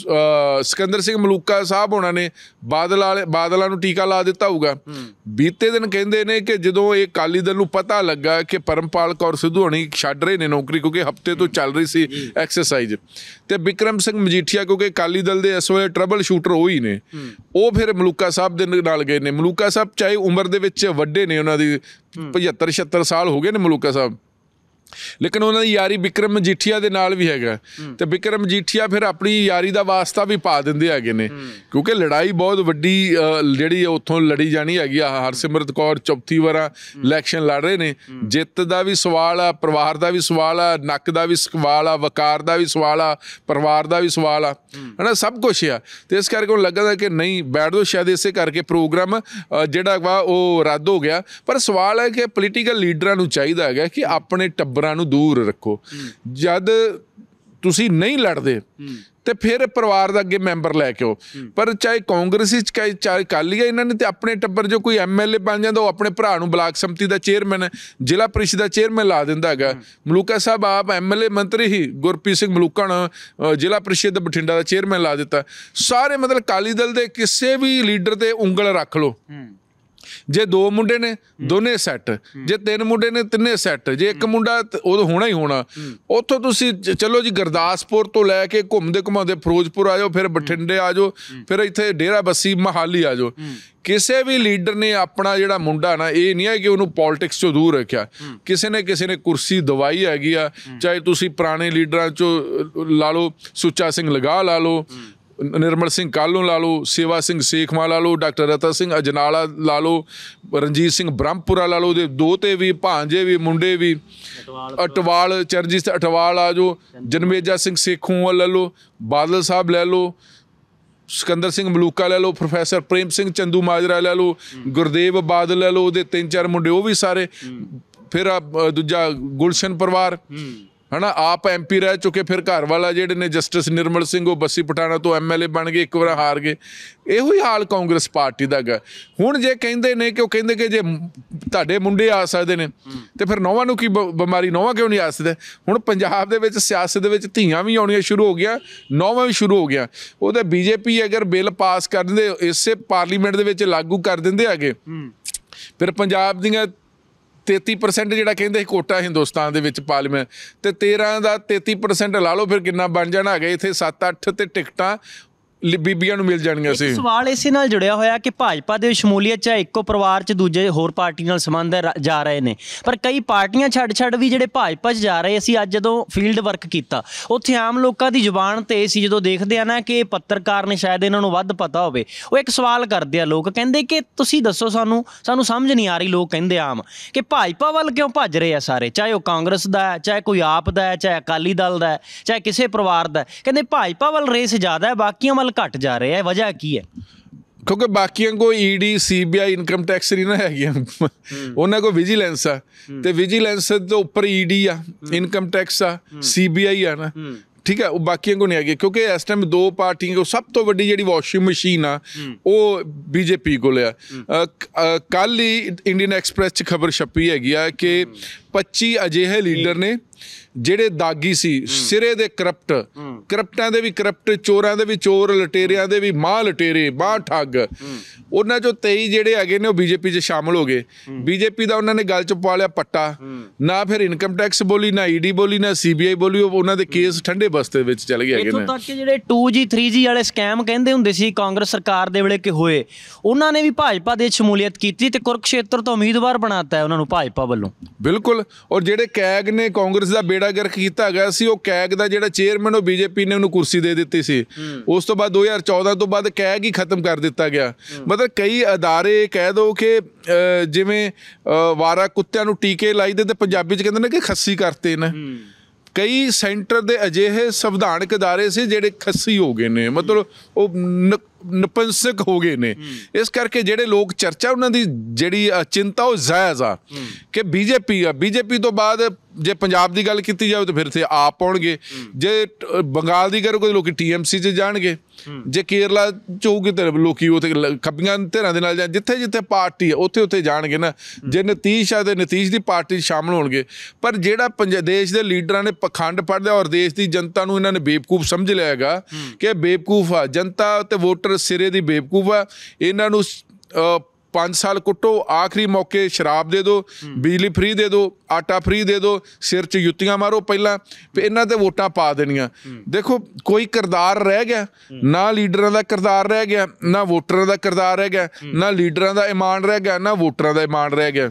ਸਿਕੰਦਰ ਸਿੰਘ ਮਲੂਕਾ ਸਾਹਿਬ ਹੋਣਾ ਨੇ ਬਾਦਲਾਂ ਨੂੰ ਟੀਕਾ ਲਾ ਦਿੱਤਾ ਹੋਊਗਾ। ਬੀਤੇ ਦਿਨ ਕਹਿੰਦੇ ਨੇ ਕਿ ਜਦੋਂ ਇਹ ਅਕਾਲੀ ਦਲ ਨੂੰ ਪਤਾ ਲੱਗਾ ਕਿ ਪਰਮਪਾਲ ਕੌਰ ਸਿੱਧੂ ਹੋਣੀ ਛੱਡ ਰਹੇ ਨੇ ਨੌਕਰੀ, ਕਿਉਂਕਿ ਹਫ਼ਤੇ ਤੋਂ ਚੱਲ ਰਹੀ ਸੀ ਐਕਸਰਸਾਈਜ਼, ਤੇ ਬਿਕਰਮ ਸਿੰਘ ਮਜੀਠੀਆ ਕਿਉਂਕਿ ਅਕਾਲੀ ਦਲ ਦੇ ਇਸ ਵੇਲੇ ਟਰਬਲ ਸ਼ੂਟਰ ਉਹ ਹੀ ਨੇ, ਉਹ ਫਿਰ ਮਲੂਕਾ ਸਾਹਿਬ ਦੇ ਨਾਲ ਗਏ ਨੇ। ਮਲੂਕਾ ਸਾਹਿਬ ਚਾਹੇ ਉਮਰ ਦੇ ਵਿੱਚ ਵੱਡੇ ਨੇ, ਉਹਨਾਂ ਦੀ 75-76 ਸਾਲ ਹੋ ਗਏ ਨੇ ਮਲੂਕਾ ਸਾਹਿਬ, ਲੇਕਿਨ ਉਹਨਾਂ ਦੀ ਯਾਰੀ ਬਿਕਰਮ ਮਜੀਠੀਆ ਦੇ ਨਾਲ ਵੀ ਹੈਗਾ। ਤੇ ਬਿਕਰਮ ਮਜੀਠੀਆ ਫਿਰ ਆਪਣੀ ਯਾਰੀ ਦਾ ਵਾਸਤਾ ਵੀ ਪਾ ਦਿੰਦੇ ਹੈਗੇ ਨੇ, ਕਿਉਂਕਿ ਲੜਾਈ ਬਹੁਤ ਵੱਡੀ ਜਿਹੜੀ ਉੱਥੋਂ ਲੜੀ ਜਾਣੀ ਹੈਗੀ ਆ। ਹਰਸਿਮਰਤ ਕੌਰ ਚੌਥੀ ਵਾਰ ਇਲੈਕਸ਼ਨ ਲੜ ਰਹੇ ਨੇ, ਜਿੱਤ ਦਾ ਵੀ ਸਵਾਲ ਆ, ਪਰਿਵਾਰ ਦਾ ਵੀ ਸਵਾਲ ਆ, ਨੱਕ ਦਾ ਵੀ ਸਵਾਲ ਆ, ਵਕਾਰ ਦਾ ਵੀ ਸਵਾਲ ਆ, ਪਰਿਵਾਰ ਦਾ ਵੀ ਸਵਾਲ ਆ, ਹੈ ਨਾ, ਸਭ ਕੁਛ ਆ। ਤੇ ਇਸ ਕਰਕੇ ਉਹ ਲੱਗਦਾ ਕਿ ਨਹੀਂ ਬੈਠ ਦੋ, ਸ਼ਾਇਦ ਇਸੇ ਕਰਕੇ ਪ੍ਰੋਗਰਾਮ ਜਿਹੜਾ ਵਾ ਉਹ ਰੱਦ ਹੋ ਗਿਆ। ਪਰ ਸਵਾਲ ਹੈ ਕਿ ਪੋਲੀਟੀਕਲ ਲੀਡਰਾਂ ਨੂੰ ਚਾਹੀਦਾ ਹੈਗਾ ਕਿ ਆਪਣੇ ਟੱਬਰਾਂ ਨੂੰ ਦੂਰ ਰੱਖੋ। ਜਦ ਤੁਸੀਂ ਨਹੀਂ ਲੜਦੇ ਤੇ ਫਿਰ ਪਰਿਵਾਰ ਦਾ ਅੱਗੇ ਮੈਂਬਰ ਲੈ ਕੇ ਆਓ। ਪਰ ਚਾਹੇ ਕਾਂਗਰਸੀ ਚਾਹੇ ਅਕਾਲੀ ਆ, ਇਹਨਾਂ ਨੇ ਤੇ ਆਪਣੇ ਟੱਬਰ ਜੋ ਕੋਈ MLA ਬਣ ਜਾਂਦਾ, ਉਹ ਆਪਣੇ ਭਰਾ ਨੂੰ ਬਲਾਕ ਸੰਮਤੀ ਦਾ ਚੇਅਰਮੈਨ, ਜ਼ਿਲ੍ਹਾ ਪ੍ਰੀਸ਼ਦ ਦਾ ਚੇਅਰਮੈਨ ਲਾ ਦਿੰਦਾ ਹੈਗਾ। ਮਲੂਕਾ ਸਾਹਿਬ ਆਪ MLA ਮੰਤਰੀ ਹੀ, ਗੁਰਪ੍ਰੀਤ ਸਿੰਘ ਮਲੂਕਾ ਨੇ ਜ਼ਿਲ੍ਹਾ ਪ੍ਰੀਸ਼ਦ ਬਠਿੰਡਾ ਦਾ ਚੇਅਰਮੈਨ ਲਾ ਦਿੱਤਾ। ਸਾਰੇ ਮਤਲਬ ਅਕਾਲੀ ਦਲ ਦੇ ਕਿਸੇ ਵੀ ਲੀਡਰ ਤੇ ਉਂਗਲ ਰੱਖ ਲਓ, ਜੇ 2 ਮੁੰਡੇ ਨੇ ਦੋਨੇ ਸੈੱਟ, ਜੇ 3 ਮੁੰਡੇ ਨੇ ਤਿੰਨੇ ਸੈੱਟ, ਜੇ ਇੱਕ ਮੁੰਡਾ ਉਹ ਹੋਣਾ ਹੀ ਹੋਣਾ। ਉੱਥੋਂ ਤੁਸੀਂ ਚਲੋ ਜੀ ਗੁਰਦਾਸਪੁਰ ਤੋਂ ਲੈ ਕੇ ਘੁੰਮਦੇ ਘੁਮਾਉਂਦੇ ਫਿਰੋਜ਼ਪੁਰ ਆ ਜਾਓ, ਫਿਰ ਬਠਿੰਡੇ ਆ ਜਾਓ, ਫਿਰ ਇੱਥੇ ਡੇਰਾ ਬੱਸੀ ਮੋਹਾਲੀ ਆ ਜਾਓ। ਕਿਸੇ ਵੀ ਲੀਡਰ ਨੇ ਆਪਣਾ ਜਿਹੜਾ ਮੁੰਡਾ ਨਾ, ਇਹ ਨਹੀਂ ਹੈ ਕਿ ਉਹਨੂੰ ਪੋਲਿਟਿਕਸ ਚੋਂ ਦੂਰ ਰੱਖਿਆ। ਕਿਸੇ ਨੇ ਕੁਰਸੀ ਦਵਾਈ ਹੈਗੀ ਆ, ਚਾਹੇ ਤੁਸੀਂ ਪੁਰਾਣੇ ਲੀਡਰਾਂ ਚੋਂ ਲਾ ਲਓ, ਸੁੱਚਾ ਸਿੰਘ ਲਗਾਹ ਲਾ ਲਓ, ਨਿਰਮਲ ਸਿੰਘ ਕਾਹਲੋਂ ਲਾ ਲਓ, ਸੇਵਾ ਸਿੰਘ ਸੇਖਵਾਂ ਲਾ ਲਓ, ਡਾਕਟਰ ਰਤਨ ਸਿੰਘ ਅਜਨਾਲਾ ਲਾ ਲਓ, ਰਣਜੀਤ ਸਿੰਘ ਬ੍ਰਹਮਪੁਰਾ ਲਾ ਲਓ, ਉਹਦੇ ਦੋਤੇ ਵੀ, ਭਾਂਜੇ ਵੀ, ਮੁੰਡੇ ਵੀ, ਅਟਵਾਲ ਚਰਨਜੀਤ ਅਟਵਾਲ ਆ ਜਾਓ, ਜਨਮੇਜਾ ਸਿੰਘ ਸੇਖੋਂ ਲੈ ਲਓ, ਬਾਦਲ ਸਾਹਿਬ ਲੈ ਲਓ, ਸਿਕੰਦਰ ਸਿੰਘ ਮਲੂਕਾ ਲੈ ਲਓ, ਪ੍ਰੋਫੈਸਰ ਪ੍ਰੇਮ ਸਿੰਘ ਚੰਦੂ ਮਾਜਰਾ ਲੈ ਲਓ, ਗੁਰਦੇਵ ਬਾਦਲ ਲੈ ਲਓ, ਉਹਦੇ 3-4 ਮੁੰਡੇ ਉਹ ਵੀ ਸਾਰੇ, ਫਿਰ ਦੂਜਾ ਗੁਲਸ਼ਨ ਪਰਿਵਾਰ ਹੈ ਨਾ, ਆਪ MP ਰਹਿ ਚੁੱਕੇ, ਫਿਰ ਘਰ ਵਾਲਾ ਜਿਹੜੇ ਨੇ ਜਸਟਿਸ ਨਿਰਮਲ ਸਿੰਘ, ਉਹ ਬੱਸੀ ਪਠਾਣਾ ਤੋਂ MLA ਬਣ ਗਏ, ਇੱਕ ਵਾਰ ਹਾਰ ਗਏ। ਇਹੋ ਹੀ ਹਾਲ ਕਾਂਗਰਸ ਪਾਰਟੀ ਦਾ ਹੈਗਾ। ਹੁਣ ਜੇ ਕਹਿੰਦੇ ਨੇ ਕਿ ਉਹ ਕਹਿੰਦੇ ਕਿ ਜੇ ਤੁਹਾਡੇ ਮੁੰਡੇ ਆ ਸਕਦੇ ਨੇ ਤੇ ਫਿਰ ਨੌਵਾਂ ਨੂੰ ਕੀ ਬਿਮਾਰੀ, ਨੌਵਾਂ ਕਿਉਂ ਨਹੀਂ ਆ ਸਕਦੇ? ਹੁਣ ਪੰਜਾਬ ਦੇ ਵਿੱਚ ਸਿਆਸਤ ਦੇ ਵਿੱਚ ਧੀਆਂ ਵੀ ਆਉਣੀਆਂ ਸ਼ੁਰੂ ਹੋ ਗਿਆ, ਨੌਵਾਂ ਵੀ ਸ਼ੁਰੂ ਹੋ ਗਿਆ। ਉਹਦੇ BJP ਅਗਰ ਬਿੱਲ ਪਾਸ ਕਰ ਦਿੰਦੇ, ਇਸੇ ਪਾਰਲੀਮੈਂਟ ਦੇ ਵਿੱਚ ਲਾਗੂ ਕਰ ਦਿੰਦੇ ਹੈਗੇ, ਫਿਰ ਪੰਜਾਬ ਦੀਆਂ 33% ਜਿਹੜਾ ਕਹਿੰਦੇ ਕੋਟਾ ਹਿੰਦੁਸਤਾਨ ਦੇ ਵਿੱਚ ਪਾਰਲੀਮੈਂਟ, ਤੇ 13 ਦਾ 33% ਲਾ ਲਓ, ਫਿਰ ਕਿੰਨਾ ਬਣ ਜਾਣਾ ਹੈਗਾ? ਇੱਥੇ 7-8 ਤੇ ਟਿਕਟਾਂ ਬੀਬੀਆਂ ਨੂੰ ਮਿਲ ਜਾਣਗੀਆਂ ਸੀ। ਸਵਾਲ ਇਸੇ ਨਾਲ ਜੁੜਿਆ ਹੋਇਆ ਕਿ ਭਾਜਪਾ ਦੇ ਸ਼ਮੂਲੀਅਤ ਚਾਹੇ ਇੱਕੋ ਪਰਿਵਾਰ 'ਚ ਦੂਜੇ ਹੋਰ ਪਾਰਟੀ ਨਾਲ ਸੰਬੰਧ ਜਾ ਰਹੇ ਨੇ, ਪਰ ਕਈ ਪਾਰਟੀਆਂ ਛੱਡ ਵੀ ਜਿਹੜੇ ਭਾਜਪਾ 'ਚ ਜਾ ਰਹੇ। ਅਸੀਂ ਅੱਜ ਜਦੋਂ ਫੀਲਡ ਵਰਕ ਕੀਤਾ, ਉੱਥੇ ਆਮ ਲੋਕਾਂ ਦੀ ਜ਼ੁਬਾਨ 'ਤੇ ਸੀ, ਜਦੋਂ ਦੇਖਦੇ ਆ ਨਾ ਕਿ ਪੱਤਰਕਾਰ ਨੇ ਸ਼ਾਇਦ ਇਹਨਾਂ ਨੂੰ ਵੱਧ ਪਤਾ ਹੋਵੇ, ਉਹ ਇੱਕ ਸਵਾਲ ਕਰਦੇ ਆ ਲੋਕ, ਕਹਿੰਦੇ ਕਿ ਤੁਸੀਂ ਦੱਸੋ ਸਾਨੂੰ ਸਮਝ ਨਹੀਂ ਆ ਰਹੀ। ਲੋਕ ਕਹਿੰਦੇ ਆਮ ਕਿ ਭਾਜਪਾ ਵੱਲ ਕਿਉਂ ਭੱਜ ਰਹੇ ਆ ਸਾਰੇ, ਚਾਹੇ ਉਹ ਕਾਂਗਰਸ ਦਾ ਹੈ, ਚਾਹੇ ਕੋਈ ਆਪ ਦਾ ਹੈ, ਚਾਹੇ ਅਕਾਲੀ ਦਲ ਦਾ ਹੈ, ਚਾਹੇ ਕਿਸੇ ਪਰਿਵਾਰ ਦਾ। ਕਹਿੰਦੇ ਭਾਜਪਾ ਵੱਲ ਰੇਸ ਜ਼ਿਆਦਾ ਹੈ, ਬਾਕੀਆਂ ਵੱਲ ਘੱਟ ਜਾ ਰਿਹਾ ਹੈ। ਵਜ੍ਹਾ ਕੀ ਹੈ? ਕਿਉਂਕਿ ਬਾਕੀਆਂ ਕੋਲ ED CBI ਇਨਕਮ ਟੈਕਸ ਨਹੀਂ ਨਾ ਹੈਗੀਆਂ, ਉਹਨਾਂ ਕੋਲ ਵਿਜੀਲੈਂਸ ਆ, ਤੇ ਵਿਜੀਲੈਂਸ ਤੋਂ ਉੱਪਰ ED ਆ, ਇਨਕਮ ਟੈਕਸ ਆ, CBI ਆ ਨਾ, ਠੀਕ ਹੈ, ਉਹ ਬਾਕੀਆਂ ਕੋਲ ਨਹੀਂ ਹੈਗੇ। ਕਿਉਂਕਿ ਇਸ ਟਾਈਮ 2 ਪਾਰਟੀਆਂ ਕੋਲ ਸਭ ਤੋਂ ਵੱਡੀ ਜਿਹੜੀ ਵਾਸ਼ਿੰਗ ਮਸ਼ੀਨ ਆ ਉਹ BJP ਕੋਲ ਆ। ਕੱਲ੍ਹ ਹੀ ਇੰਡੀਅਨ ਐਕਸਪ੍ਰੈਸ 'ਚ ਖਬਰ ਛਪੀ ਹੈਗੀ ਆ ਕਿ 25 ਅਜਿਹੇ ਲੀਡਰ ਨੇ ਜਿਹੜੇ ਦਾਗੀ ਸੀ, ਸਿਰੇ ਦੇ ਕਰਪਟਾਂ ਦੇ ਵੀ ਕਰਪਟ, ਚੋਰਾਂ ਦੇ ਵੀ ਚੋਰ, ਲਟੇਰਿਆਂ ਦੇ ਵੀ ਲਟੇਰੇ, ਠੱਗ, ਉਹਨਾਂ 'ਚੋਂ 23 ਜਿਹੜੇ ਹੈਗੇ ਨੇ ਉਹ BJP 'ਚ ਸ਼ਾਮਲ ਹੋ ਗਏ। BJP ਦਾ ਉਹਨਾਂ ਨੇ ਗੱਲ 'ਚ ਪਾ ਲਿਆ ਪੱਟਾ, ਨਾ ਫਿਰ ਇਨਕਮ ਟੈਕਸ ਬੋਲੀ, ਨਾ ED ਬੋਲੀ, ਨਾ CBI ਬੋਲੀ, ਉਹਨਾਂ ਦੇ ਕੇਸ ਠੰਡੇ ਬਸਤੇ ਵਿੱਚ ਚਲੇ ਗਏ ਹੈਗੇ ਨੇ। ਇੱਥੋਂ ਤੱਕ ਕਿ ਜਿਹੜੇ 2G 3G ਵਾਲੇ ਸਕੈਮ ਕਹਿੰਦੇ ਹੁੰਦੇ ਸੀ ਕਾਂਗਰਸ ਸਰਕਾਰ ਦੇ ਵੇਲੇ ਕਿ ਹੋਏ, ਉਹਨਾਂ ਨੇ ਵੀ ਭਾਜਪਾ ਦੇ ਸ਼ਮੂਲੀਅਤ ਕੀਤੀ ਤੇ ਕੁਰਕਸ਼ੇਤਰ ਤੋਂ ਉਮੀਦਵਾਰ ਬਣਾਤਾ ਹੈ ਉਹਨਾਂ ਨੂੰ ਭਾਜਪਾ ਵੱਲੋਂ। ਬਿਲਕੁਲ। ਔਰ ਜਿਹੜੇ ਕੈਗ ਨੇ ਕਾਂਗਰਸ ਦਾ ਬੇੜਾ ਗਰਕ ਕੀਤਾ ਗਿਆ ਸੀ, ਉਹ ਕੈਗ ਦਾ ਜਿਹੜਾ ਚੇਅਰਮੈਨ, ਉਹ BJP ਨੇ ਉਹਨੂੰ ਕੁਰਸੀ ਦੇ ਦਿੱਤੀ ਸੀ। ਉਸ ਤੋਂ ਬਾਅਦ 2014 ਤੋਂ ਬਾਅਦ ਕੈਗ ਹੀ ਖਤਮ ਕਰ ਦਿੱਤਾ ਗਿਆ। ਮਤਲਬ ਕਈ ਅਦਾਰੇ ਕਹਿ ਦੋ ਕਿ ਜਿਵੇਂ ਵਾਰਾ ਕੁੱਤਿਆਂ ਨੂੰ ਟੀਕੇ ਲਾਈਦੇ ਤੇ ਪੰਜਾਬੀ 'ਚ ਕਹਿੰਦੇ ਨੇ ਕਿ ਖੱਸੀ ਕਰਤੇ ਨੇ। ਕਈ ਸੈਂਟਰ ਦੇ ਅਜਿਹੇ ਸੰਵਿਧਾਨਕ ਅਦਾਰੇ ਸੀ ਜਿਹੜੇ ਖੱਸੀ ਹੋ ਗਏ ਨੇ, ਮਤਲਬ ਉਹ ਨਪੁੰਸਕ ਹੋ ਗਏ ਨੇ। ਇਸ ਕਰਕੇ ਜਿਹੜੇ ਲੋਕ ਚਰਚਾ, ਉਹਨਾਂ ਦੀ ਜਿਹੜੀ ਚਿੰਤਾ ਉਹ ਜਾਇਜ਼ ਆ ਕਿ BJP ਤੋਂ ਬਾਅਦ ਜੇ ਪੰਜਾਬ ਦੀ ਗੱਲ ਕੀਤੀ ਜਾਵੇ ਤਾਂ ਫਿਰ ਇੱਥੇ ਆਪ ਆਉਣਗੇ, ਜੇ ਬੰਗਾਲ ਦੀ ਕਰੋ ਕੋਈ ਲੋਕ TMC 'ਚ ਜਾਣਗੇ, ਜੇ ਕੇਰਲਾ 'ਚ ਹੋਊਗੀ ਤਾਂ ਲੋਕੀ ਉੱਥੇ ਖੱਬੀਆਂ ਧਿਰਾਂ ਦੇ ਨਾਲ ਜਾਣ, ਜਿੱਥੇ ਪਾਰਟੀ ਹੈ ਉੱਥੇ ਜਾਣਗੇ ਨਾ। ਜੇ ਨਤੀਸ਼ ਆ ਤੇ ਨਤੀਸ਼ ਦੀ ਪਾਰਟੀ ਸ਼ਾਮਲ ਹੋਣਗੇ। ਪਰ ਜਿਹੜਾ ਦੇਸ਼ ਦੇ ਲੀਡਰਾਂ ਨੇ ਪਖੰਡ ਫੜ ਲਿਆ ਔਰ ਦੇਸ਼ ਦੀ ਜਨਤਾ ਨੂੰ ਇਹਨਾਂ ਨੇ ਬੇਵਕੂਫ ਸਮਝ ਲਿਆ ਹੈਗਾ ਕਿ ਬੇਵਕੂਫ ਆ ਜਨਤਾ ਤੇ ਵੋਟਰ, ਸਿਰੇ ਦੀ ਬੇਵਕੂਫ ਆ। ਇਹਨਾਂ ਨੂੰ 5 ਸਾਲ ਕੁੱਟੋ, ਆਖਰੀ ਮੌਕੇ ਸ਼ਰਾਬ ਦੇ ਦਿਓ, ਬਿਜਲੀ ਫ੍ਰੀ ਦੇ ਦਿਓ, ਆਟਾ ਫ੍ਰੀ ਦੇ ਦਿਓ, ਸਿਰ 'ਚ ਜੁੱਤੀਆਂ ਮਾਰੋ ਪਹਿਲਾਂ, ਫਿਰ ਇਹਨਾਂ 'ਤੇ ਵੋਟਾਂ ਪਾ ਦੇਣੀਆਂ। ਦੇਖੋ ਕੋਈ ਕਿਰਦਾਰ ਰਹਿ ਗਿਆ ਨਾ, ਲੀਡਰਾਂ ਦਾ ਕਿਰਦਾਰ ਰਹਿ ਗਿਆ ਨਾ, ਵੋਟਰਾਂ ਦਾ ਕਿਰਦਾਰ ਰਹਿ ਗਿਆ ਨਾ, ਲੀਡਰਾਂ ਦਾ ਇਮਾਨ ਰਹਿ ਗਿਆ ਨਾ, ਵੋਟਰਾਂ ਦਾ ਇਮਾਨ ਰਹਿ ਗਿਆ।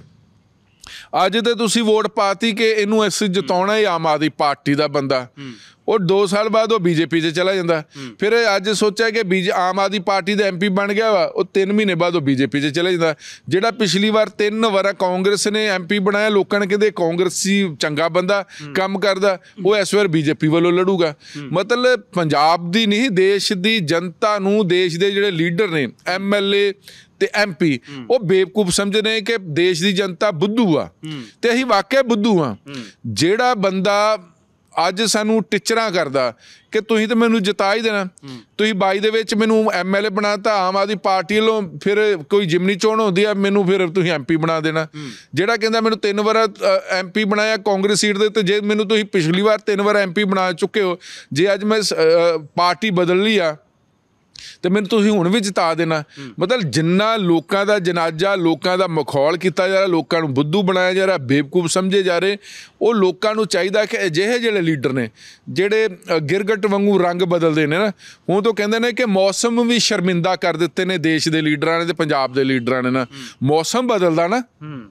ਅੱਜ ਤੇ ਤੁਸੀਂ ਵੋਟ ਪਾਤੀ ਕਿ ਇਹਨੂੰ ਅਸੀਂ ਜਿਤਾਉਣਾ ਹੀ ਆਮ ਆਦਮੀ ਪਾਰਟੀ ਦਾ ਬੰਦਾ, ਉਹ 2 ਸਾਲ ਬਾਅਦ ਉਹ BJP 'ਚ ਚਲਾ ਜਾਂਦਾ। ਫਿਰ ਅੱਜ ਸੋਚਿਆ ਕਿ ਆਮ ਆਦਮੀ ਪਾਰਟੀ ਦਾ MP ਬਣ ਗਿਆ ਵਾ, ਉਹ 3 ਮਹੀਨੇ ਬਾਅਦ ਉਹ BJP 'ਚ ਚਲਾ ਜਾਂਦਾ। ਜਿਹੜਾ ਪਿਛਲੀ ਵਾਰ 3 ਵਾਰ ਕਾਂਗਰਸ ਨੇ MP ਬਣਾਇਆ, ਲੋਕਾਂ ਨੇ ਕਹਿੰਦੇ ਕਾਂਗਰਸੀ ਚੰਗਾ ਬੰਦਾ, ਕੰਮ ਕਰਦਾ, ਉਹ ਇਸ ਵਾਰ BJP ਵੱਲੋਂ ਲੜੂਗਾ। ਮਤਲਬ ਪੰਜਾਬ ਦੀ ਨਹੀਂ, ਦੇਸ਼ ਦੀ ਜਨਤਾ ਨੂੰ ਦੇਸ਼ ਦੇ ਜਿਹੜੇ ਲੀਡਰ ਨੇ, MLA ਤੇ MP, ਉਹ ਬੇਵਕੂਫ ਸਮਝਦੇ ਨੇ ਕਿ ਦੇਸ਼ ਦੀ ਜਨਤਾ ਬੁੱਧੂ ਆ, ਤੇ ਅਸੀਂ ਵਾਕਿਆ ਬੁੱਧੂ ਆ। ਜਿਹੜਾ ਬੰਦਾ ਅੱਜ ਸਾਨੂੰ ਟਿਚਰਾਂ ਕਰਦਾ ਕਿ ਤੁਸੀਂ ਤਾਂ ਮੈਨੂੰ ਜਿਤਾ ਹੀ ਦੇਣਾ, ਤੁਸੀਂ 22 ਦੇ ਵਿੱਚ ਮੈਨੂੰ MLA ਬਣਾਤਾ ਆਮ ਆਦਮੀ ਪਾਰਟੀ ਵੱਲੋਂ, ਫਿਰ ਕੋਈ ਜਿਮਨੀ ਚੋਣ ਹੁੰਦੀ ਆ, ਮੈਨੂੰ ਫਿਰ ਤੁਸੀਂ MP ਬਣਾ ਦੇਣਾ। ਜਿਹੜਾ ਕਹਿੰਦਾ ਮੈਨੂੰ 3 ਵਾਰ MP ਬਣਾਇਆ ਕਾਂਗਰਸ ਸੀਟ ਦੇ, ਤੇ ਜੇ ਮੈਨੂੰ ਤੁਸੀਂ ਪਿਛਲੀ ਵਾਰ 3 ਵਾਰ MP ਬਣਾ ਚੁੱਕੇ ਹੋ, ਜੇ ਅੱਜ ਮੈਂ ਪਾਰਟੀ ਬਦਲ ਲਈ ਆ ਤੇ ਮੈਨੂੰ ਤੁਸੀਂ ਹੁਣ ਵੀ ਜਿਤਾ ਦੇਣਾ। ਮਤਲਬ ਜਿੰਨਾ ਲੋਕਾਂ ਦਾ ਜਨਾਜ਼ਾ, ਲੋਕਾਂ ਦਾ ਮਖੌਲ ਕੀਤਾ ਜਾ ਰਿਹਾ, ਲੋਕਾਂ ਨੂੰ ਬੁੱਧੂ ਬਣਾਇਆ ਜਾ ਰਿਹਾ, ਬੇਵਕੂਫ ਸਮਝੇ ਜਾ ਰਹੇ, ਉਹ ਲੋਕਾਂ ਨੂੰ ਚਾਹੀਦਾ ਕਿ ਅਜਿਹੇ ਜਿਹੜੇ ਲੀਡਰ ਨੇ ਜਿਹੜੇ ਗਿਰਗਟ ਵਾਂਗੂ ਰੰਗ ਬਦਲਦੇ ਨੇ ਨਾ, ਹੁਣ ਤੋਂ ਕਹਿੰਦੇ ਨੇ ਕਿ ਮੌਸਮ ਵੀ ਸ਼ਰਮਿੰਦਾ ਕਰ ਦਿੱਤੇ ਨੇ ਦੇਸ਼ ਦੇ ਲੀਡਰਾਂ ਨੇ ਤੇ ਪੰਜਾਬ ਦੇ ਲੀਡਰਾਂ ਨੇ ਨਾ। ਮੌਸਮ ਬਦਲਦਾ ਨਾ